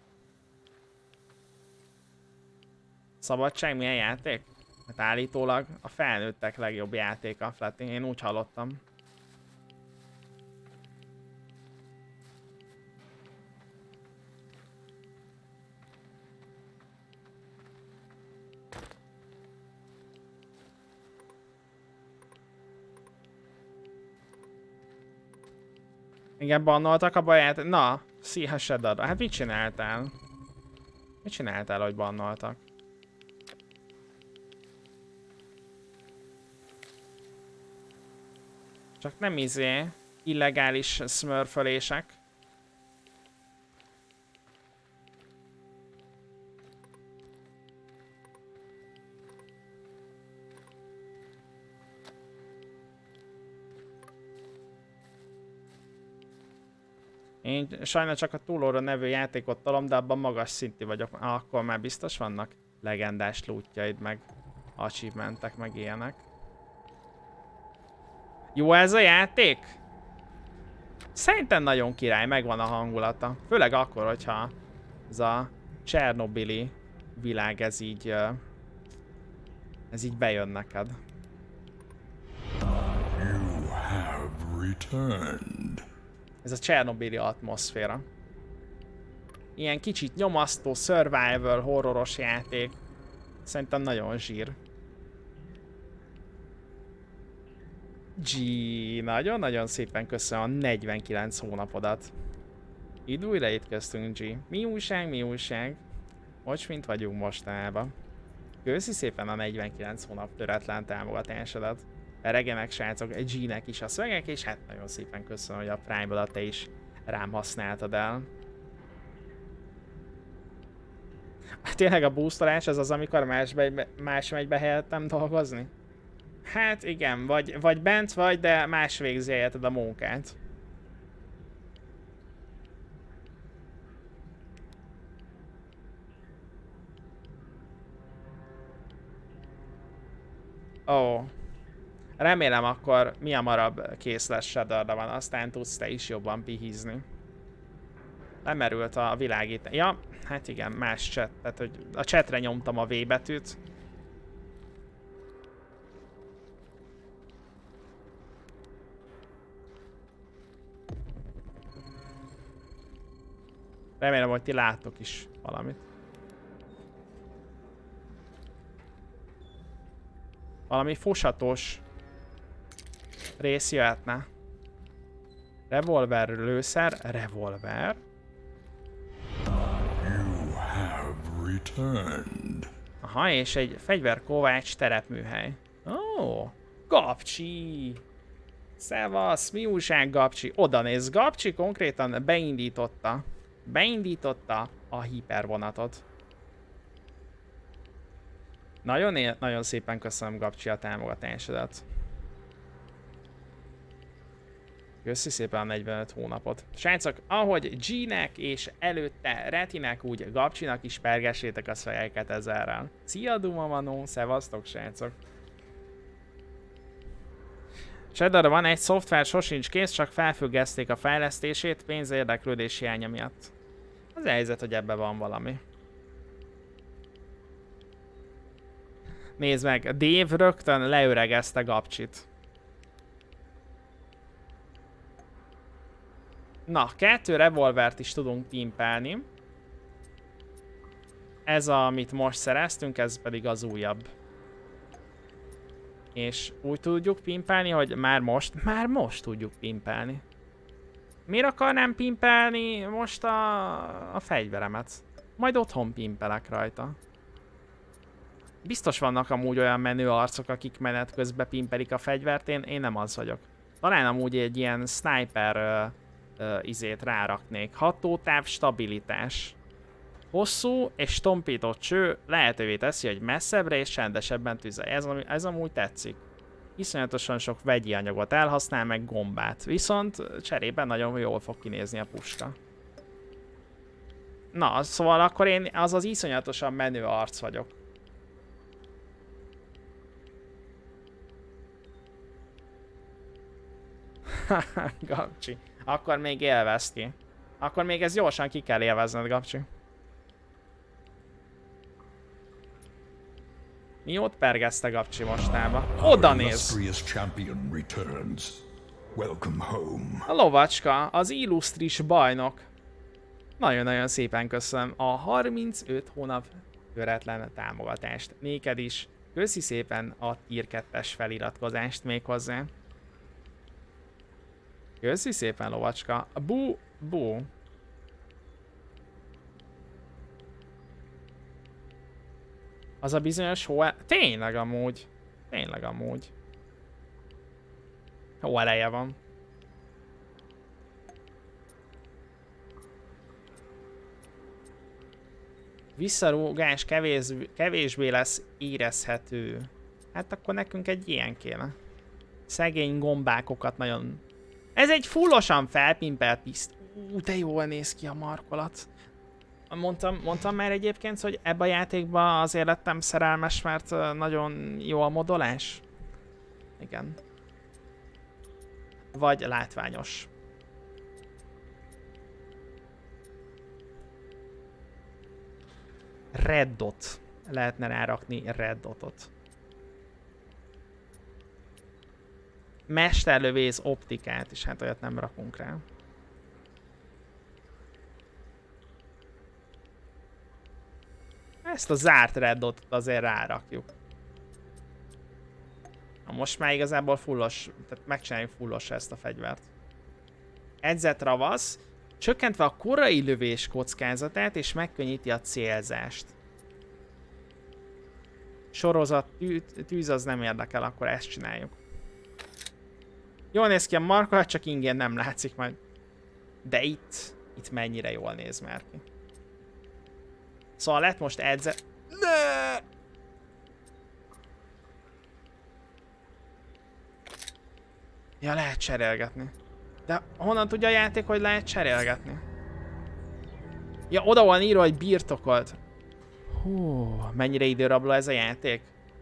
Speaker 1: Szabadság milyen játék? Hát állítólag a felnőttek legjobb játéka, Fleti. Én úgy hallottam. Igen, bannoltak a baját. Na, szíhessed arra. Hát mit csináltál? Mit csináltál, hogy bannoltak? Csak nem izé, illegális smurfölések. Én sajnos csak a túlóra nevű játékot tolom, de abban magas szintű vagyok. Akkor már biztos vannak legendás lootjaid, meg achievementek, meg ilyenek. Jó ez a játék? Szerintem nagyon király, megvan a hangulata. Főleg akkor, hogyha ez a Csernobili világ, ez így, ez így bejön neked.
Speaker 8: You have returned.
Speaker 1: Ez a Csernobili atmoszféra. Ilyen kicsit nyomasztó, survival, horroros játék. Szerintem nagyon zsír. G, nagyon-nagyon szépen köszönöm a negyvenkilenc hónapodat. Itt újra itt köztünk, G. Mi újság, mi újság? Most mint vagyunk mostanában. Köszi szépen a negyvenkilenc hónap töretlen támogatásodat. Regenek srácok, G-nek is a szövegek, és hát nagyon szépen köszönöm, hogy a Prime-odat te is rám használtad el. Tényleg a boostolás az az, amikor más, be, más megy be helyettem dolgozni? Hát igen, vagy, vagy bent vagy, de más végzi helyetted a munkát. Ó. Oh. Remélem akkor mi hamarabb kész lesz Shadowra van, aztán tudsz te is jobban pihizni. Lemerült a világít. Ja, hát igen, más chat. Tehát, hogy a chatre nyomtam a V betűt. Remélem, hogy ti láttok is valamit. Valami fosatos rész jöhetne. Revolver, lőszer, revolver.
Speaker 8: You have returned.
Speaker 1: Aha, és egy fegyverkovács terepműhely. Ó, oh, Gabcsi! Szevasz, mi újság, Gabcsi? Oda néz, Gabcsi konkrétan beindította. Beindította a hipervonatot. Nagyon, nagyon szépen köszönöm, Gabcsi, a támogatásodat. Köszi szépen a negyvenöt hónapot. Srácok, ahogy G-nek és előtte Retinek, úgy Gabcsinak is pergessétek a szövegeket ezerrel. Szia Duma Manó, szevasztok srácok! Shadowra van egy szoftver, sosincs kész, csak felfüggeszték a fejlesztését pénzérdeklődés hiánya miatt. Az a helyzet, hogy ebben van valami. Nézd meg, Dave rögtön leöregezte Gabcsit. Na, kettő revolvert is tudunk pimpelni. Ez, amit most szereztünk, ez pedig az újabb. És úgy tudjuk pimpelni, hogy már most, már most tudjuk pimpelni. Miért akarnám pimpelni most a, a fegyveremet? Majd otthon pimpelek rajta. Biztos vannak amúgy olyan menő arcok, akik menet közben pimpelik a fegyvert, én, én nem az vagyok. Talán amúgy egy ilyen sniper uh, uh, izét ráraknék. Hatótáv, stabilitás. Hosszú és tompított cső lehetővé teszi, hogy messzebbre és csendesebben tüzelj. Ez, ez amúgy tetszik. Iszonyatosan sok vegyi anyagot elhasznál, meg gombát. Viszont cserében nagyon jól fog kinézni a puska. Na, szóval akkor én az az iszonyatosan menő arc vagyok. Gabcsi. Akkor még élvezd ki. Akkor még ez gyorsan ki kell élvezned, Gabcsi. Miót pergezte Gabcsi mostába? Oda néz! A lovacska, az illusztris bajnok. Nagyon-nagyon szépen köszönöm a harmincöt hónap töretlen támogatást. Néked is. Köszi szépen a tier kettes feliratkozást még hozzá. Köszi szépen, lovacska. Bú, bú. Az a bizonyos hó... Tényleg amúgy. Tényleg amúgy. Hó eleje van. Visszarúgás kevés, kevésbé lesz érezhető. Hát akkor nekünk egy ilyen kéne. Szegény gombákokat nagyon... Ez egy fullosan felpimpelt piszt. Ú, de jól néz ki a markolat. Mondtam, mondtam már egyébként, hogy ebben a játékban azért lettem szerelmes, mert nagyon jó a modolás. Igen. Vagy látványos. Red dot. Lehetne rárakni red dotot. Mesterlövész optikát is, hát olyat nem rakunk rá. Ezt a zárt red dotot azért rárakjuk. Na most már igazából fullos, tehát megcsináljuk fullos ezt a fegyvert. Edzett ravasz, csökkentve a korai lövés kockázatát és megkönnyíti a célzást. Sorozat, tű, tűz az nem érdekel, akkor ezt csináljuk. Jól néz ki a markolat, csak ingyen nem látszik majd. De itt, itt mennyire jól néz már ki. Szóval lett most edzett... Ne! Ja, lehet cserélgetni. De honnan tudja a játék, hogy lehet cserélgetni? Ja, oda van írva, hogy birtokolt. Hú, mennyire időrabló ez a játék.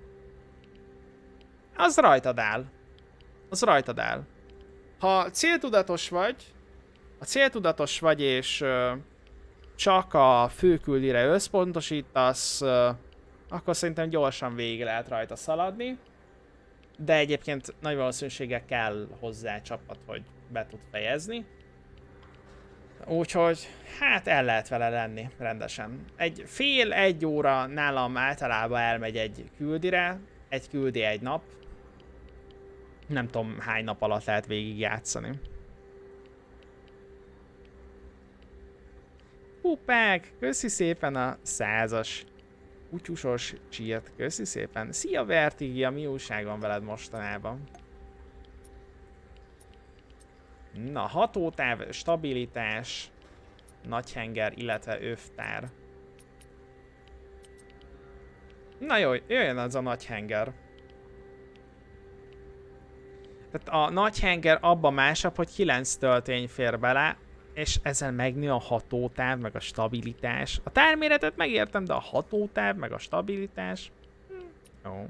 Speaker 1: Az rajtad áll. Az rajtad áll. Ha céltudatos vagy, ha céltudatos vagy és uh, csak a főküldire összpontosítasz, uh, akkor szerintem gyorsan végig lehet rajta szaladni. De egyébként nagy valószínűséggel kell hozzá csapat, hogy be tud fejezni. Úgyhogy, hát el lehet vele lenni rendesen. Egy fél, egy óra nálam általában elmegy egy küldire. Egy küldi egy nap. Nem tudom hány nap alatt lehet végig játszani. Pupák, köszi szépen a százas kutyusos csírt, köszi szépen. Szia Vertigia, mi újság van veled mostanában? Na, hatótáv, stabilitás, nagyhenger, illetve övtár. Na jó, jöjjön az a nagyhenger. Tehát a nagyhenger abban másabb, hogy kilenc töltény fér bele, és ezzel megnő a hatótáv, meg a stabilitás. A tárméretet megértem, de a hatótáv, meg a stabilitás... Hm, jó.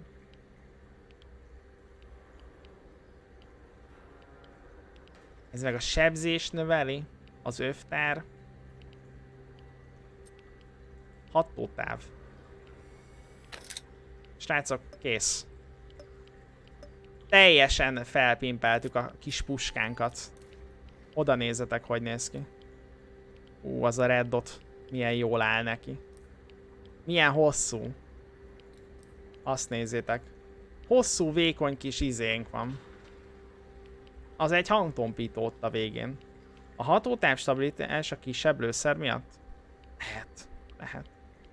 Speaker 1: Ez meg a sebzést növeli, az övtár. Hatótáv. Srácok, kész. Teljesen felpimpeltük a kis puskánkat. Oda nézzetek, hogy néz ki. Ú, az a red dot milyen jól áll neki. Milyen hosszú. Azt nézzétek. Hosszú, vékony kis izénk van. Az egy hangtompító ott a végén. A hatótáv stabilitás a kisebb lőszer miatt? Lehet. Lehet.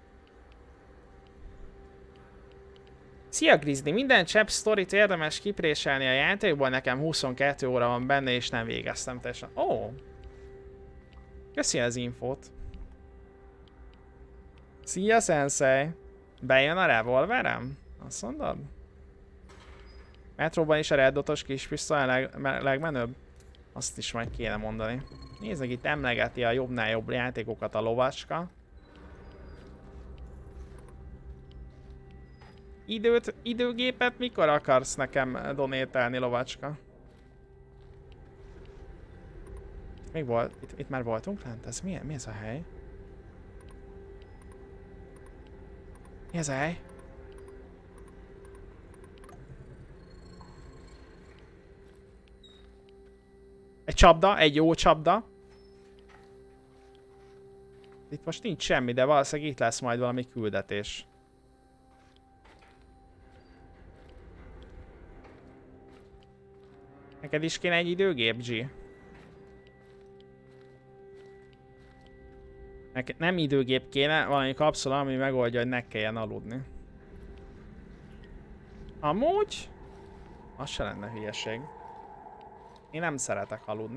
Speaker 1: Szia Grizzly! Minden csepp sztorit érdemes kipréselni a játékból, nekem huszonkettő óra van benne és nem végeztem teljesen. Ó! Oh. Köszi az infót. Szia Sensei! Bejön a revolverem? Azt mondod? Metróban is a red dotos kispisztoly a leg, legmenőbb? Azt is majd kéne mondani. Nézzük, itt emlegeti a jobbnál jobb játékokat a lovacska. Időt, időgépet mikor akarsz nekem donételni, lovacska? Még volt, itt, itt már voltunk lent? Ez mi, mi ez a hely? Mi ez a hely? Egy csapda, egy jó csapda. Itt most nincs semmi, de valószínűleg itt lesz majd valami küldetés. Neked is kéne egy időgép, G? Neked nem időgép kéne, valami kapszula, ami megoldja, hogy ne kelljen aludni. Amúgy... az se lenne hülyeség. Én nem szeretek aludni.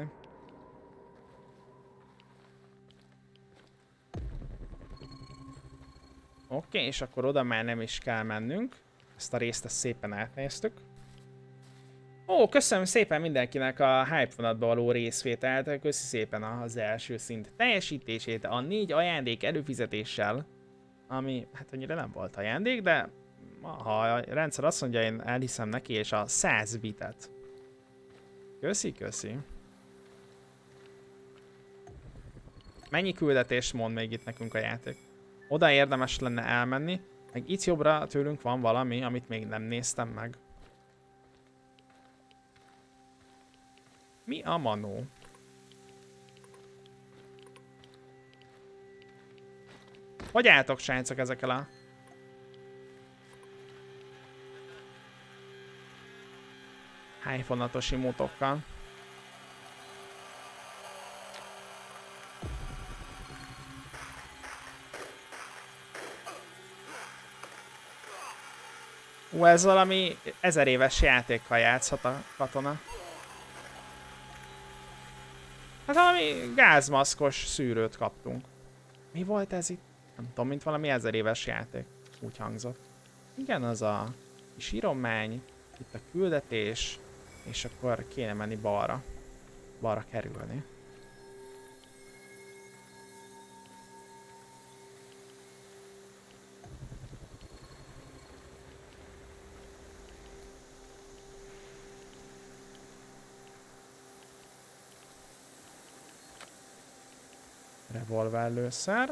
Speaker 1: Oké, okay, és akkor oda már nem is kell mennünk. Ezt a részt ezt szépen átnéztük. Ó, köszönöm szépen mindenkinek a hype vonatban való részvételt, köszi szépen az első szint teljesítését a négy ajándék előfizetéssel, ami hát annyira nem volt ajándék, de ha a rendszer azt mondja, én elhiszem neki, és a száz bitet. Köszi, köszi. Mennyi küldetést mond még itt nekünk a játék? Oda érdemes lenne elmenni, meg itt jobbra tőlünk van valami, amit még nem néztem meg. Mi a manó? Hogy álltok, srácok, ezekkel a... hájfonatos imótokkal? Ú, ez valami ezer éves játékkal játszhat a katona. Hát valami gázmaszkos szűrőt kaptunk. Mi volt ez itt? Nem tudom, mint valami ezer éves játék. Úgy hangzott. Igen, az a kis íromány, itt a küldetés, és akkor kéne menni balra. Balra kerülni. Revolver lőszer.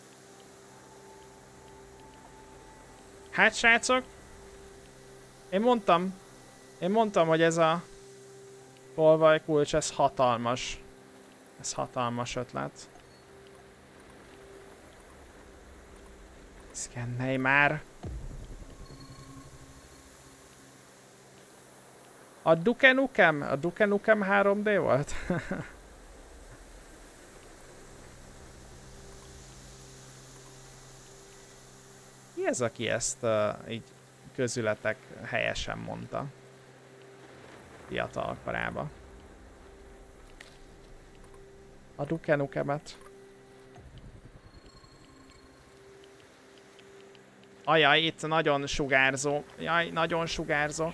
Speaker 1: Hát srácok, én mondtam, én mondtam, hogy ez a tolvajkulcs, ez hatalmas. Ez hatalmas ötlet. Szkennelj már! A Duke Nukem? A Duke Nukem három dé volt? Ki ez, aki ezt uh, így közületek helyesen mondta? Fiatal korába. A Duke Nukemet. Ajaj, itt nagyon sugárzó. Jaj, nagyon sugárzó.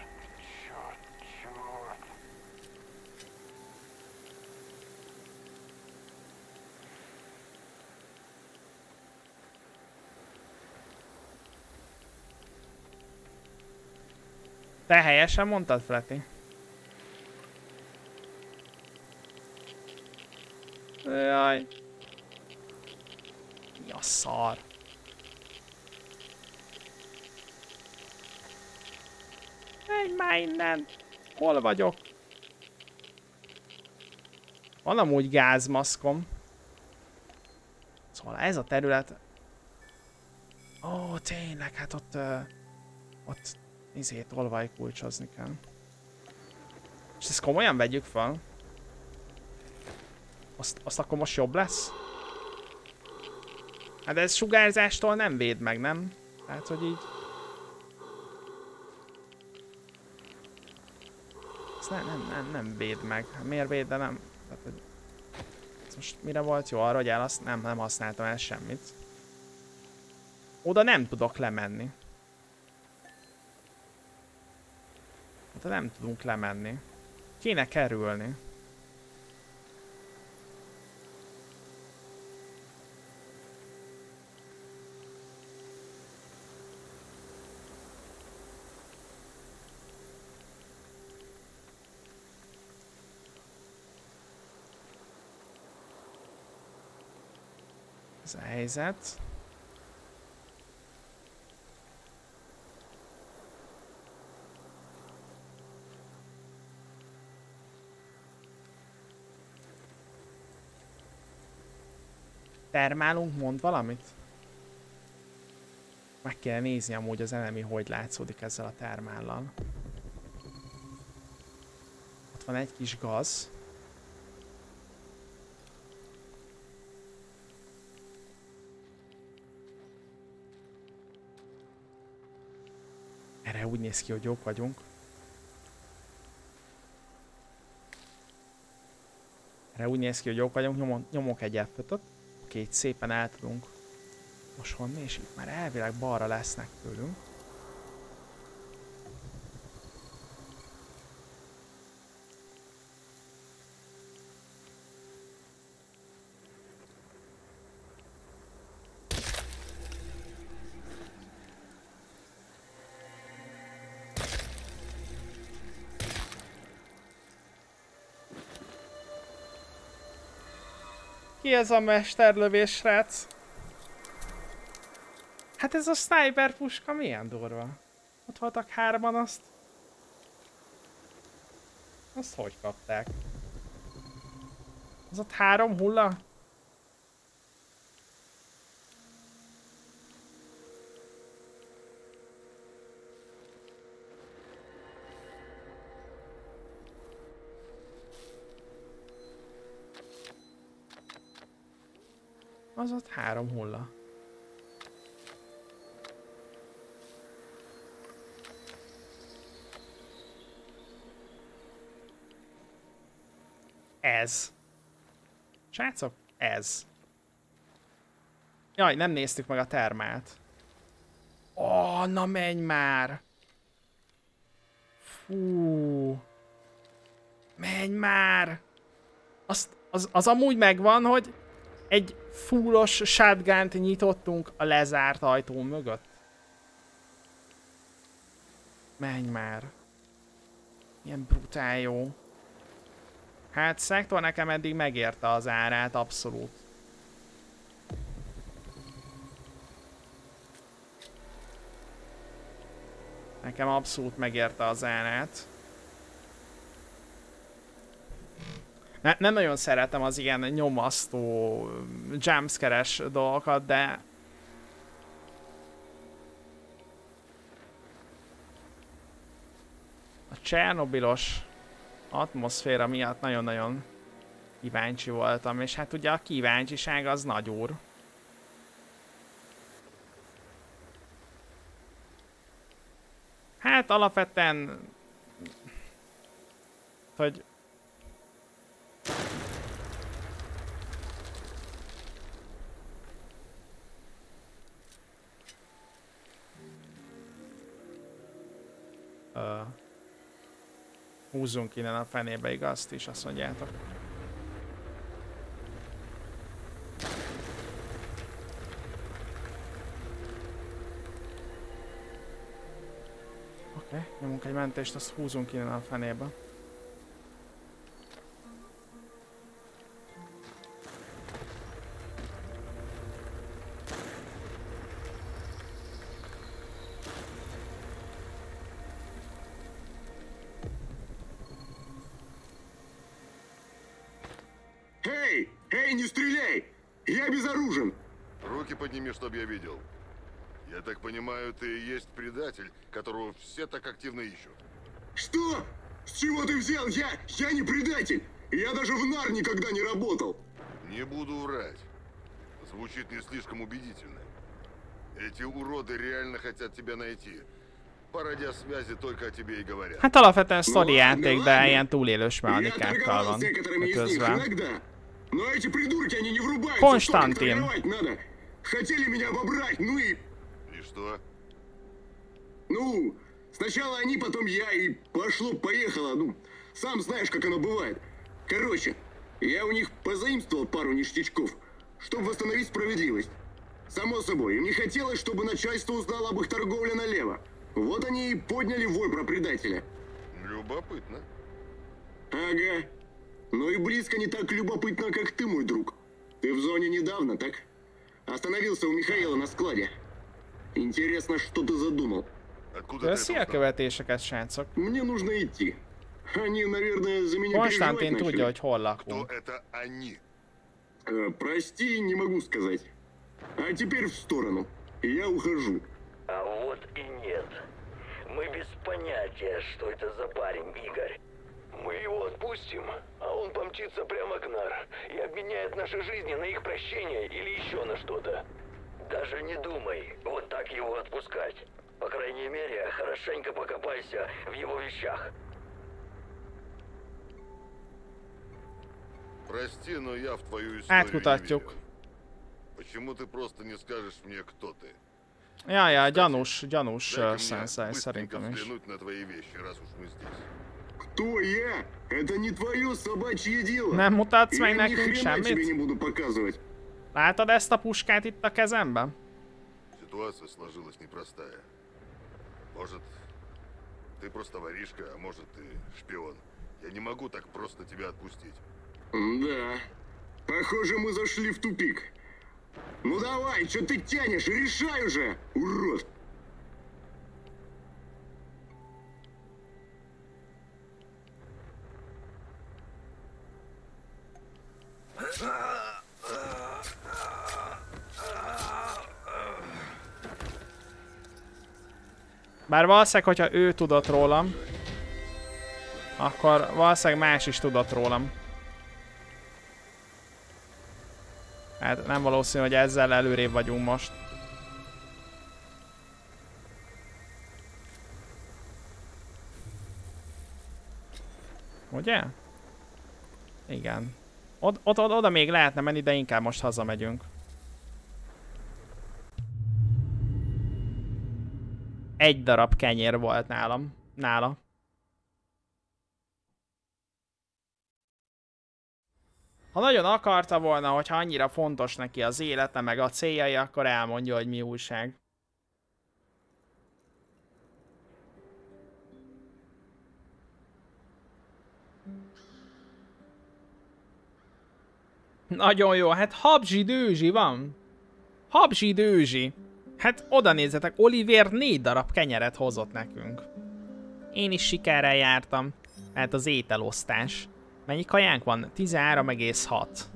Speaker 1: Te helyesen mondtad, Fleti? Jaj. Mi a szar? Menj már innen! Hol vagyok? Van amúgy gázmaszkom. Szóval ez a terület... Ó, tényleg, hát ott... Uh, ott... Izét olvajkulcsozni kell. És ezt komolyan vegyük fel? Azt, azt akkor most jobb lesz? Hát de ez sugárzástól nem véd meg, nem? Tehát, hogy így... Ez nem, nem, nem, nem véd meg. Miért véd, de nem? Tehát, hogy... Ez most mire volt jó? Arra, hogy el azt nem, nem használtam el semmit. Oda nem tudok lemenni. De nem tudunk lemenni. Kéne kerülni. Ez a helyzet. Termálunk, mond valamit? Meg kell nézni amúgy az enemi, hogy látszódik ezzel a termállal. Ott van egy kis gaz. Erre úgy néz ki, hogy jók vagyunk. Erre úgy néz ki, hogy jók vagyunk, nyomok, nyomok egy F ötöt. Oké, itt szépen el tudunk mosonni, és itt már elvileg balra lesznek tőlünk. Ki ez a mesterlövés, srác? Hát ez a sniper puska milyen durva. Ott voltak hárman, azt... Azt hogy kapták? Az ott három hulla? Az ott három hulla. Ez. Srácok, ez. Jaj, nem néztük meg a termát. Ó, oh, na menj már! Fú. Menj már! Azt, az, az amúgy megvan, hogy egy fullos shotgunt nyitottunk a lezárt ajtó mögött. Menj már. Ilyen brutál jó. Hát Szektor nekem eddig megérte az árát, abszolút. Nekem abszolút megérte az árát. Ne, nem nagyon szeretem az ilyen nyomasztó, jumpscare-es dolgokat, de... A Csernobilos atmoszféra miatt nagyon-nagyon kíváncsi voltam, és hát ugye a kíváncsiság az nagy úr. Hát alapvetően... Hogy... Uh, húzzunk innen a fenébe, igaz? Is azt mondjátok. Oké, okay, nyomunk egy mentést, azt húzunk innen a fenébe.
Speaker 4: Подними, чтобы я видел. Я так понимаю, ты и есть предатель, которого все так активно ищут.
Speaker 7: Что? С чего ты взял? Я... я не предатель. Я даже в НАР никогда не работал.
Speaker 4: Не буду врать. Звучит не слишком убедительно. Эти уроды реально хотят тебя найти. По радиосвязи только о тебе и говорят.
Speaker 1: Hát alapvetően sztori játék, de ilyen túlélős mechanikákkal van kötözve. Konstantin.
Speaker 7: Хотели меня обобрать, ну и...
Speaker 4: И что?
Speaker 7: Ну, сначала они, потом я, и пошло-поехало, ну, сам знаешь, как оно бывает. Короче, я у них позаимствовал пару ништячков, чтобы восстановить справедливость. Само собой, им не хотелось, чтобы начальство узнало об их торговле налево. Вот они и подняли вой про предателя.
Speaker 4: Любопытно.
Speaker 7: Ага. Но и близко не так любопытно, как ты, мой друг. Ты в зоне недавно, так? Остановился у Михаила на складе. Интересно, что ты задумал?
Speaker 4: Откуда ты
Speaker 1: elkövetéseket, srácok.
Speaker 7: Мне нужно идти. Они, наверное, за меня
Speaker 1: Konstantin
Speaker 7: переживать
Speaker 1: tudja,
Speaker 7: начали.
Speaker 1: hogy hol lakunk.
Speaker 4: Кто это они?
Speaker 7: Э, прости, не могу сказать. А теперь в сторону. Я ухожу.
Speaker 9: А вот и нет. Мы без понятия, что это за парень, Игорь. Мы его отпустим, а он помчится прямо к НАР и обменяет наши жизни на их прощение или еще на что-то. Даже не думай вот так его отпускать. По крайней мере, хорошенько покопайся в его вещах.
Speaker 4: Прости, но я в твою историю
Speaker 1: Átkutatjuk.
Speaker 4: не верю. Почему ты просто не скажешь мне, кто ты?
Speaker 1: Ja, ja, gyanús, gyanús
Speaker 4: Дай-ка
Speaker 1: uh,
Speaker 4: мне
Speaker 1: szenszály
Speaker 4: быстренько
Speaker 1: szerintem is.
Speaker 4: взглянуть на твои вещи, раз уж мы здесь.
Speaker 7: Кто я? Это не твое собачье дело.
Speaker 1: Nem mutatsz meg
Speaker 7: Я ни
Speaker 1: nekünk
Speaker 7: хрена тебе не
Speaker 1: semmit?
Speaker 7: буду показывать.
Speaker 1: Látod ezt a puskát itt a kezemben?
Speaker 4: Ситуация сложилась непростая. Может, ты просто воришка, а может, ты шпион. Я не могу так просто тебя отпустить.
Speaker 7: Да. Похоже, мы зашли в тупик. Ну давай, что ты тянешь? Решай уже, урод!
Speaker 1: Bár valószínűleg, hogyha ő tudott rólam, akkor valószínűleg más is tudott rólam. Hát nem valószínű, hogy ezzel előrébb vagyunk most. Ugye? Igen. Od oda, oda még lehetne menni, de inkább most hazamegyünk. Egy darab kenyér volt nálam. Nála. Ha nagyon akarta volna, hogyha annyira fontos neki az élete, meg a céljai, akkor elmondja, hogy mi újság. Nagyon jó, hát habzsi dőzsi van. Habzsi dőzsi. Hát oda nézzetek, Oliver négy darab kenyeret hozott nekünk. Én is sikerrel jártam. Hát az ételosztás. Mennyi kajánk van? tizenhárom egész hat.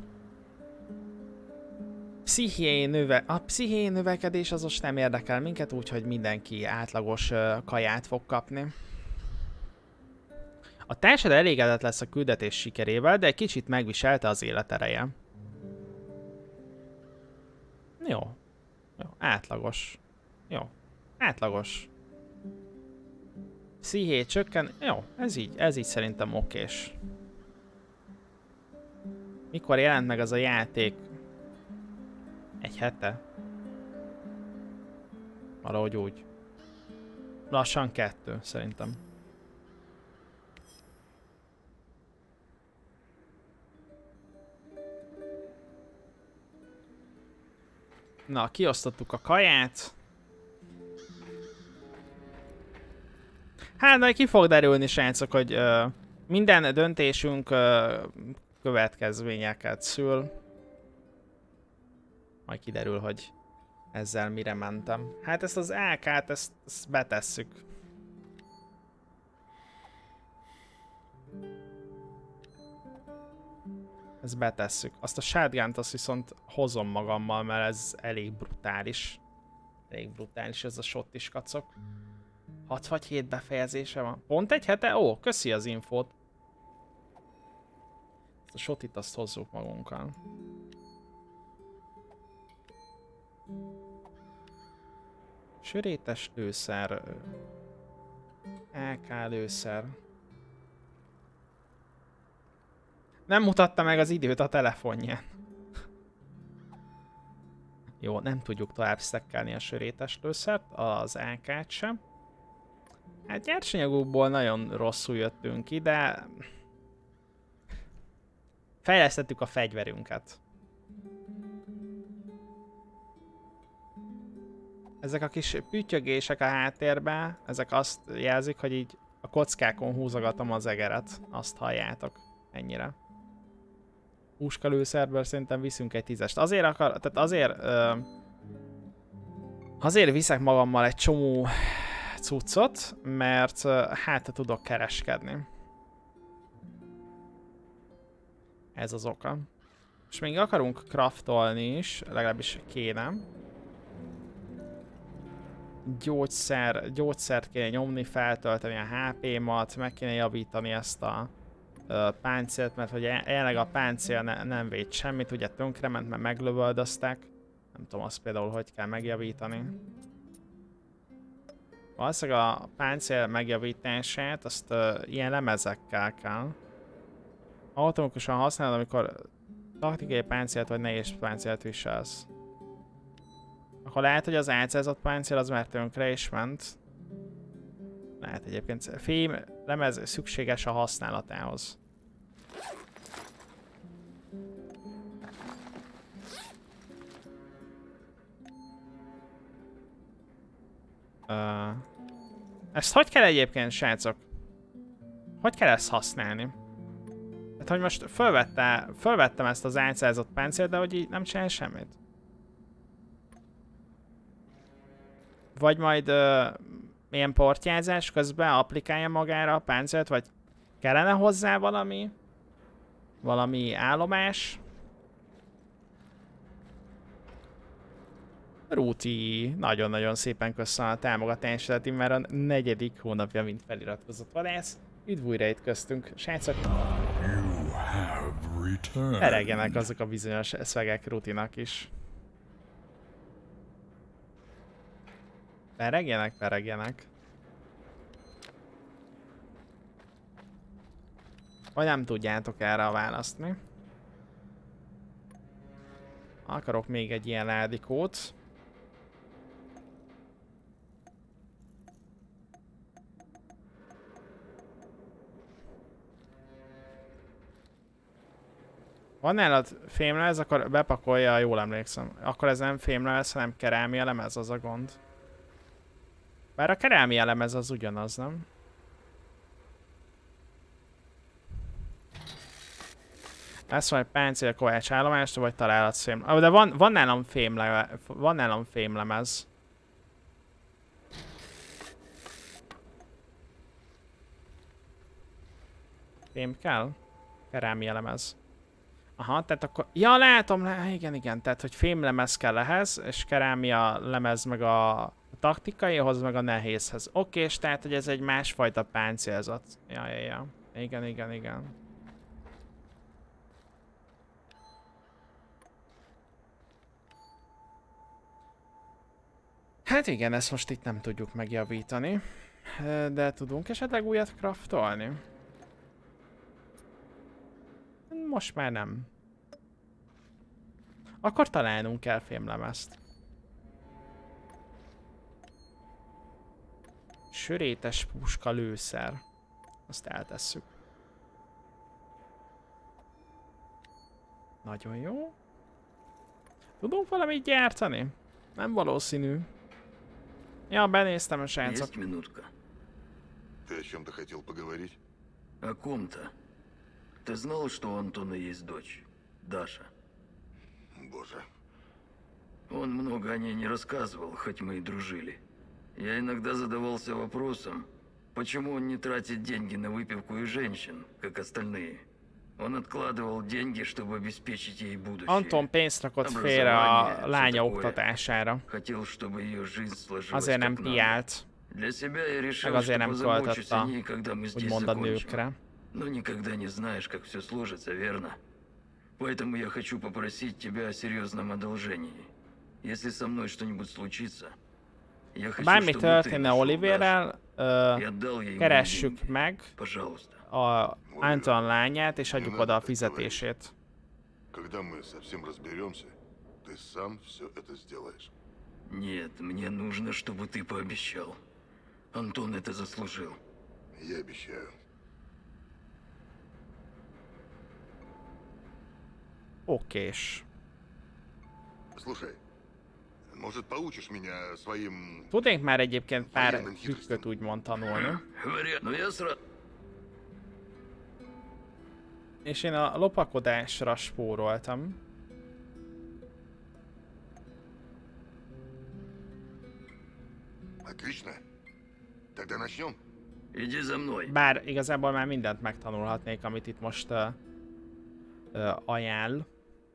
Speaker 1: Psziché növe... A psziché növekedés az most nem érdekel minket, úgyhogy mindenki átlagos uh, kaját fog kapni. A társad elégedett lesz a küldetés sikerével, de egy kicsit megviselte az életereje. Jó. Jó, átlagos. Jó, átlagos. Psziché csökken. Jó, ez így, ez így szerintem okés. Mikor jelent meg az a játék? Egy hete? Valahogy úgy. Lassan kettő, szerintem. Na, kiosztottuk a kaját. Hát, de ki fog derülni, srácok, hogy uh, minden döntésünk uh, következményeket szül. Majd kiderül, hogy ezzel mire mentem. Hát ezt az á ká-t, ezt, ezt betesszük. Ezt betesszük. Azt a shotgunt azt viszont hozom magammal, mert ez elég brutális. Elég brutális ez a shot is, kacok. hat vagy hét befejezése van. Pont egy hete? Ó, köszi az infót. Ezt a shotit azt hozzuk magunkkal. Sörétes lőszer. á ká lőszer. Nem mutatta meg az időt a telefonján. Jó, nem tudjuk tovább szekkelni a sörétes lőszert, az á ká-t sem. Hát nyersanyagokból nagyon rosszul jöttünk ki, de... fejlesztettük a fegyverünket. Ezek a kis püttyögések a háttérben, ezek azt jelzik, hogy így a kockákon húzogatom az egeret. Azt halljátok. Ennyire. Puskalőszerből szerintem viszünk egy tízest. Azért akar, tehát azért... Ö, azért viszek magammal egy csomó cuccot, mert hát tudok kereskedni. Ez az oka. És még akarunk craftolni is, legalábbis kéne. Gyógyszer, gyógyszert kéne nyomni, feltölteni a há pé-mat, meg kéne javítani ezt a uh, páncélt, mert hogy jelenleg a páncél ne, nem véd semmit, ugye tönkrement, mert meglövöldöztek. Nem tudom azt például, hogy kell megjavítani. Valószínűleg a páncél megjavítását, azt uh, ilyen lemezekkel kell. Automatikusan használod, amikor taktikai páncélt vagy nehéz páncélt viselsz. Akkor lehet, hogy az álcázott páncél az már tönkre is ment. Lehet egyébként. Fém lemez szükséges a használatához. Uh, ezt hogy kell egyébként, srácok? Hogy kell ezt használni? Hát, hogy most fölvette, fölvettem ezt az átszázott páncélt, de hogy így nem csinál semmit. Vagy majd ö, ilyen portyázás közben applikálja magára a páncélt, vagy kellene hozzá valami? Valami állomás? Rúti, nagyon-nagyon szépen köszönöm a támogatásodat, már a negyedik hónapja, mint feliratkozott vadász. Üdv újra itt köztünk, srácok! Eregjenek azok a bizonyos szvegek Rutinak is. Peregjenek, peregjenek. Vagy nem tudjátok erre a választ, mi? Akarok még egy ilyen ládikót. Van nálad fémlemez, akkor bepakolja, jól emlékszem. Akkor ez nem fémlemez, hanem kerámia lemez, az a gond. Bár a kerámia lemez az ugyanaz, nem? Lesz majd páncél kovács állomást, vagy találhatsz fém... De van, van nálam fémlemez. Van nálam fémlemez. Fém kell? Kerámia lemez. Aha, tehát akkor... Ja, látom, lá... igen, igen, tehát hogy fémlemez kell ehhez, és kerámia lemez meg a taktikaihoz, meg a nehézhez. Oké, és tehát, hogy ez egy másfajta páncélzat. Ja, ja, ja. Igen, igen, igen. Hát igen, ezt most itt nem tudjuk megjavítani. De tudunk esetleg újat craftolni? Most már nem. Akkor találnunk kell fémlemezt. Sörétes puska lőszer. Azt eltesszük. Nagyon jó. Tudunk valamit gyártani? Nem valószínű. Ja, benéztem a srácok.
Speaker 3: Есть минутка?
Speaker 4: Ты о чем-то хотел поговорить?
Speaker 3: О ком-то. Ты знал, что у Антона есть дочь? Даша.
Speaker 4: Боже.
Speaker 3: Он много о ней не рассказывал, хоть мы и дружили. Я иногда задавался вопросом, почему он не тратит деньги на выпивку и женщин, как остальные. Он откладывал деньги, чтобы обеспечить ей будущее.
Speaker 1: Anton pénzt rakott félre a lánya oktatására.
Speaker 3: Хотел, чтобы ее жизнь сложилась
Speaker 1: Azért nem
Speaker 3: как надо.
Speaker 1: piált.
Speaker 3: Для себя я решил,
Speaker 1: Meg azért
Speaker 3: что
Speaker 1: nem
Speaker 3: позабочусь
Speaker 1: költött
Speaker 3: о
Speaker 1: a,
Speaker 3: ней, когда мы здесь
Speaker 1: úgymond a
Speaker 3: закончим.
Speaker 1: nőkre.
Speaker 3: Но никогда не знаешь, как все сложится, верно? Поэтому я хочу попросить тебя о серьезном одолжении. Если со мной что-нибудь случится, я хочу,
Speaker 1: Bármi
Speaker 3: чтобы ты
Speaker 1: történne
Speaker 3: нашел
Speaker 1: Olivérrel,
Speaker 3: Дашу
Speaker 1: ö,
Speaker 3: и отдал ей мои
Speaker 1: keressük
Speaker 3: деньги.
Speaker 1: meg
Speaker 3: Пожалуйста.
Speaker 1: a Anton lányát, és adjuk oda a fizetését.
Speaker 4: Когда мы совсем разберемся, ты сам все это сделаешь.
Speaker 3: Нет, мне нужно, чтобы ты пообещал. Антон это заслужил.
Speaker 4: Я обещаю.
Speaker 1: Okés.
Speaker 4: Слушай, может, поучишь меня своим...
Speaker 1: Tudnék már egyébként pár trükköt úgymond tanulni.
Speaker 3: Говорят, но я сразу...
Speaker 1: És én a lopakodásra spóroltam.
Speaker 4: Отлично. Тогда начнем.
Speaker 3: Иди за мной.
Speaker 1: Bár igazából már mindent megtanulhatnék, amit itt most uh, uh, ajánl.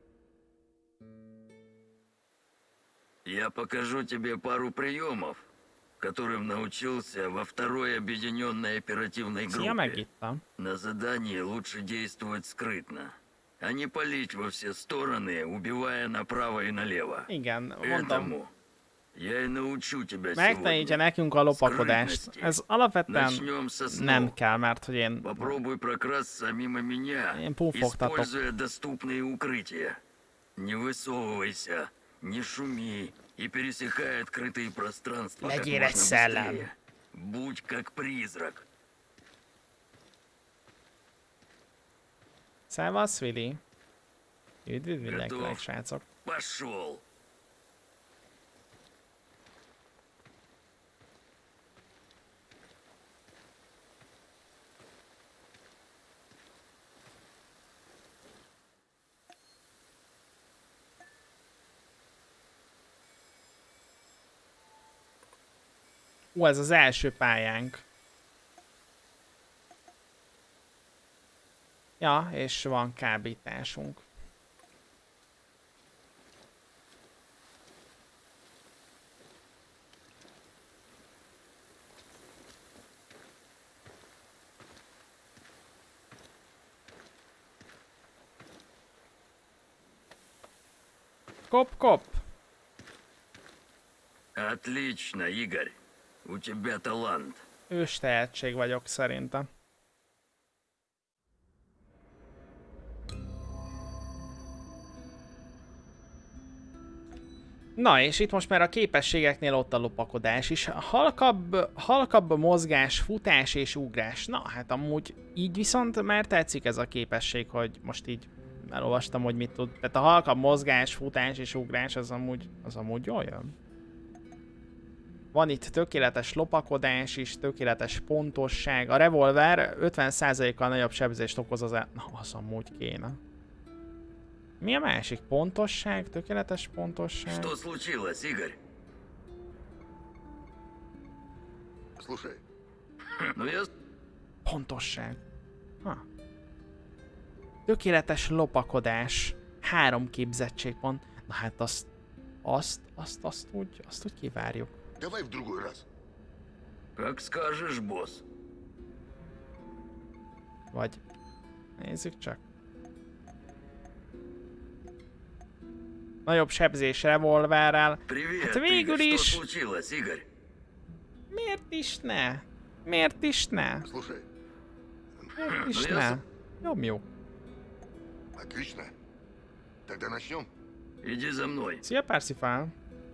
Speaker 3: Я покажу тебе пару приемов, которым научился во второй объединенной оперативной
Speaker 1: Szia,
Speaker 3: группе.
Speaker 1: megittam.
Speaker 3: На задании лучше действовать скрытно, а не палить во все стороны, убивая направо и налево.
Speaker 1: Igen, mondom.
Speaker 3: Этому я и научу тебя
Speaker 1: Megtanítja
Speaker 3: сегодня.
Speaker 1: nekünk a lopakodást. Ez alapvetően
Speaker 3: Начнем со снов.
Speaker 1: nem kell, mert hogy én,
Speaker 3: Попробуй прокрасться мимо меня,
Speaker 1: én pufogtatok.
Speaker 3: используя доступные укрытия. Не высовывайся, не шуми и пересекай открытые пространства как
Speaker 1: Легирь
Speaker 3: можно
Speaker 1: салам.
Speaker 3: быстрее. Будь как призрак.
Speaker 1: Szevasz, Willy. Üdvözlök,
Speaker 3: Готов?
Speaker 1: srácok.
Speaker 3: Пошел.
Speaker 1: Ú, ez az első pályánk. Ja, és van kábításunk. Коп, коп.
Speaker 3: Отлично, Игорь. У тебя талант.
Speaker 1: Ős tehetség vagyok szerintem. Na, és itt most már a képességeknél ott a lopakodás is. Halkabb, halkabb mozgás, futás és ugrás. Na, hát amúgy így viszont már tetszik ez a képesség, hogy most így elolvastam, hogy mit tud. Tehát a halkabb mozgás, futás és ugrás az amúgy, az amúgy jól jön. Van itt tökéletes lopakodás is, tökéletes pontosság. A revolver ötven százalékkal nagyobb sebzést okoz az el... Na, az amúgy kéne. Mi a másik? Pontosság? Tökéletes pontosság?
Speaker 3: Что случилось, Игорь?
Speaker 4: Слушай.
Speaker 3: Ну я...
Speaker 1: Pontosság. Ha. Tökéletes lopakodás. Három képzettségpont. Na hát azt... Azt, azt, azt úgy, azt úgy kivárjuk.
Speaker 4: Давай в другой раз.
Speaker 3: Как скажешь, босс.
Speaker 1: Vagy... Nézzük csak. Nagyobb sebzés revolverrel.
Speaker 3: Привет,
Speaker 1: Hát végül
Speaker 3: Игорь,
Speaker 1: is...
Speaker 3: что случилось, Игорь?
Speaker 1: Miért is ne? Miért is ne?
Speaker 4: Слушай.
Speaker 1: Miért is
Speaker 3: Ну,
Speaker 1: ne?
Speaker 3: я...
Speaker 1: Nyomjuk.
Speaker 4: Отлично. Тогда начнем.
Speaker 3: Иди за мной.
Speaker 1: Szia, Parsifal!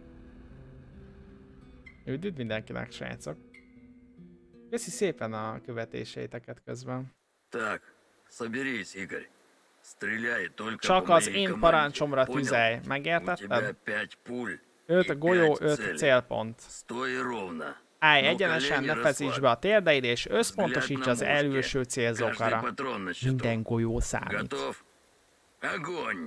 Speaker 1: Üdv mindenkinek, srácok! Köszi szépen a követéseiteket közben.
Speaker 3: Так, соберись, Игорь. Стреляй только
Speaker 1: Csak
Speaker 3: по
Speaker 1: az
Speaker 3: моей
Speaker 1: én
Speaker 3: команде.
Speaker 1: parancsomra
Speaker 3: Понял?
Speaker 1: tüzelj.
Speaker 3: У тебя
Speaker 1: Megértetted?
Speaker 3: пять пуль.
Speaker 1: öt golyó, öt
Speaker 3: целей.
Speaker 1: célpont.
Speaker 3: Sтой ровно.
Speaker 1: Állj
Speaker 3: No
Speaker 1: egyenesen,
Speaker 3: колени
Speaker 1: ne feszítsd
Speaker 3: расслабь.
Speaker 1: be a térdeid, és
Speaker 3: Взгляд
Speaker 1: összpontosíts
Speaker 3: на
Speaker 1: az
Speaker 3: мушки.
Speaker 1: előső
Speaker 3: Каждый
Speaker 1: célzókra.
Speaker 3: патрон на счету.
Speaker 1: Minden golyó számít.
Speaker 3: Готов? Огонь!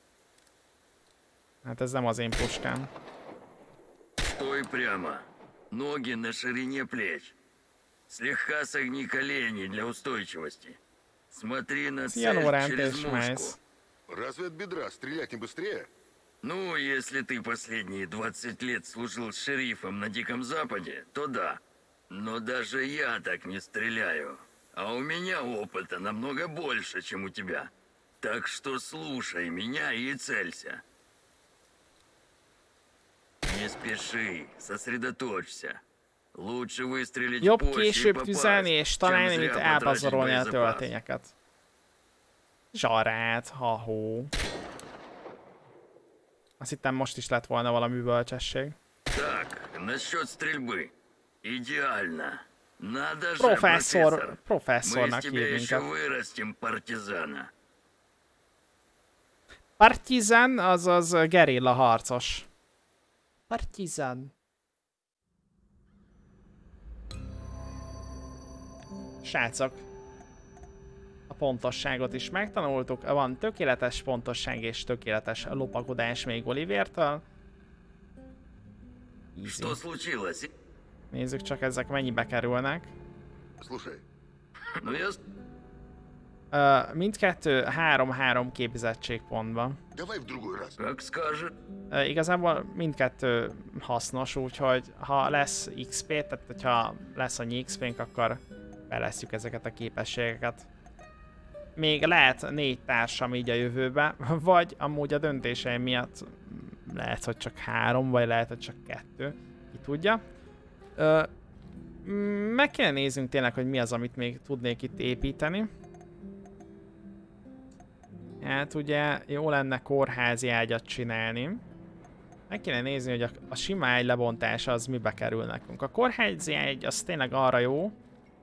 Speaker 1: Hát ez nem az én puskám.
Speaker 3: Стой прямо. Ноги на ширине плеч. Слегка согни колени для устойчивости. Смотри на
Speaker 1: Szia,
Speaker 3: цель
Speaker 1: Lórán,
Speaker 3: через
Speaker 1: és
Speaker 3: мушку.
Speaker 1: mász.
Speaker 4: Разве от бедра стрелять не быстрее?
Speaker 3: Ну, если ты последние двадцать лет служил с шерифом на Диком Западе, то да. Но даже я так не стреляю. А у меня опыта намного больше, чем у тебя. Так что слушай меня и целься. Не спеши, сосредоточься. Лучше выстрелить
Speaker 1: Jobb
Speaker 3: позже и
Speaker 1: később
Speaker 3: попасть,
Speaker 1: tüzelni és
Speaker 3: чем
Speaker 1: találni,
Speaker 3: зря
Speaker 1: mint
Speaker 3: потратить
Speaker 1: elpazarolni a
Speaker 3: боезапас.
Speaker 1: töltényeket. Zsarát, ha-hó. Azt hittem most is lett volna valami bölcsesség.
Speaker 3: Так, насчет стрельбы. Идеально. Надо же,
Speaker 1: Professzor,
Speaker 3: профессор. Мы из
Speaker 1: professzornak
Speaker 3: тебя
Speaker 1: hív
Speaker 3: еще
Speaker 1: minket.
Speaker 3: вырастим, партизана.
Speaker 1: Partizan, azaz gerilla harcos. Partizan. Srácok, a pontosságot is megtanultuk. Van tökéletes pontosság és tökéletes lopakodás még Olivértől. Easy.
Speaker 3: Что случилось?
Speaker 1: Nézzük csak ezek mennyibe kerülnek.
Speaker 4: Слушай.
Speaker 3: Ну я...
Speaker 1: Uh, mindkettő három-három képzettségpontban.
Speaker 4: Давай в другой раз.
Speaker 3: Как скажешь.
Speaker 1: Uh, igazából mindkettő hasznos, úgyhogy ha lesz iksz pé, tehát hogyha lesz annyi iksz pénk, akkor beleszjük ezeket a képességeket. Még lehet négy társam így a jövőbe, vagy amúgy a döntéseim miatt lehet, hogy csak három, vagy lehet, hogy csak kettő. Ki tudja. Uh, meg kéne néznünk tényleg, hogy mi az, amit még tudnék itt építeni. Hát ugye jó lenne kórházi ágyat csinálni. Meg kéne nézni, hogy a, a sima ágy lebontása az mibe kerül nekünk. A kórházi ágy az tényleg arra jó.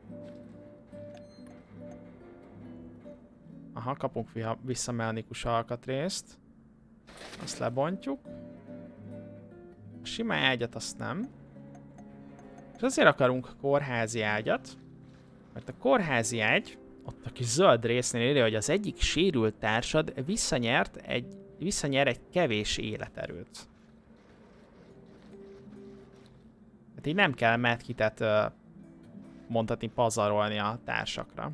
Speaker 1: Aha, kapunk vissza mechanikus alkatrészt. Azt lebontjuk. A sima ágyat azt nem. És azért akarunk kórházi ágyat, mert a kórházi ágy ott a kis zöld résznél írja, hogy az egyik sérült társad visszanyert egy, visszanyer egy kevés életerőt. Hát így nem kell medkitet uh, mondhatni pazarolni a társakra.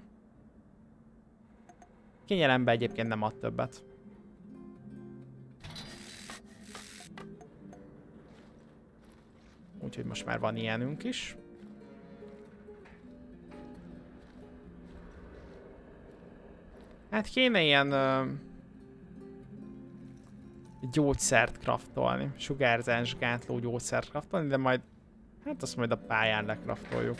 Speaker 1: Kényelemben egyébként nem ad többet. Úgyhogy most már van ilyenünk is. Hát kéne ilyen uh, gyógyszert craftolni, sugárzás gátló gyógyszert craftolni, de majd, hát azt majd a pályán lekraftoljuk.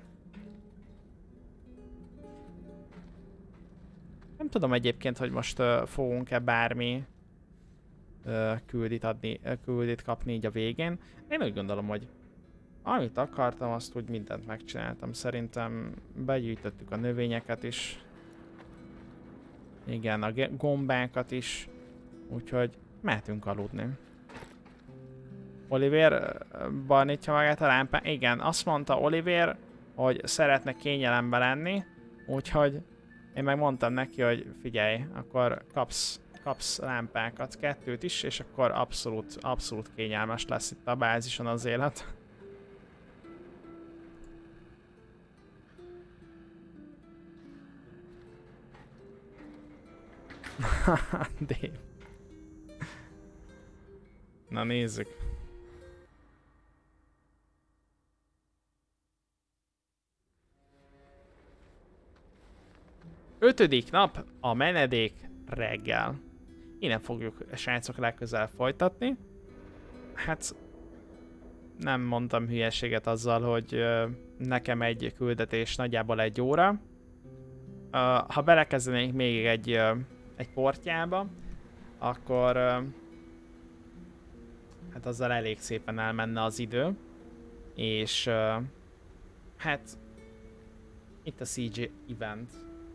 Speaker 1: Nem tudom egyébként, hogy most uh, fogunk-e bármi uh, küldit adni, uh, küldit kapni így a végén. Én úgy gondolom, hogy amit akartam, azt úgy mindent megcsináltam. Szerintem begyűjtöttük a növényeket is. Igen, a gombákat is. Úgyhogy mehetünk aludni. Oliver barnítja magát a lámpán. Igen, azt mondta Oliver, hogy szeretne kényelemben lenni. Úgyhogy én meg mondtam neki, hogy figyelj, akkor kapsz, kapsz lámpákat, kettőt is, és akkor abszolút, abszolút kényelmes lesz itt a bázison az élet. Dave. Na nézzük. Ötödik nap, a menedék reggel. Innen fogjuk a srácok legközelebb folytatni. Hát nem mondtam hülyeséget azzal, hogy uh, nekem egy küldetés nagyjából egy óra. Uh, ha belekezdenénk még egy, uh, egy portjába, akkor uh, hát azzal elég szépen elmenne az idő. És uh, hát itt a cé gé event.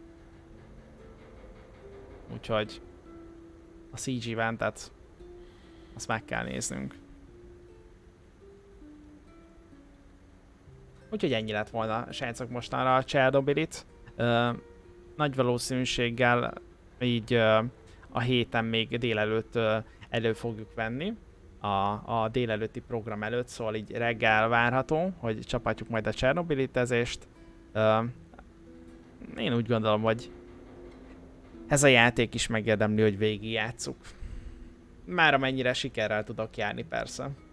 Speaker 1: Úgyhogy a cé gé eventet azt meg kell néznünk. Úgyhogy ennyi lett volna, srácok, mostanra a Csernobylit. Uh, nagy valószínűséggel így uh, a héten még délelőtt uh, elő fogjuk venni. A, a délelőtti program előtt, szóval így reggel várható, hogy csapatjuk majd a Csernobilitezést. Uh, én úgy gondolom, hogy ez a játék is megérdemli, hogy végigjátsszuk. Már amennyire sikerrel tudok járni, persze.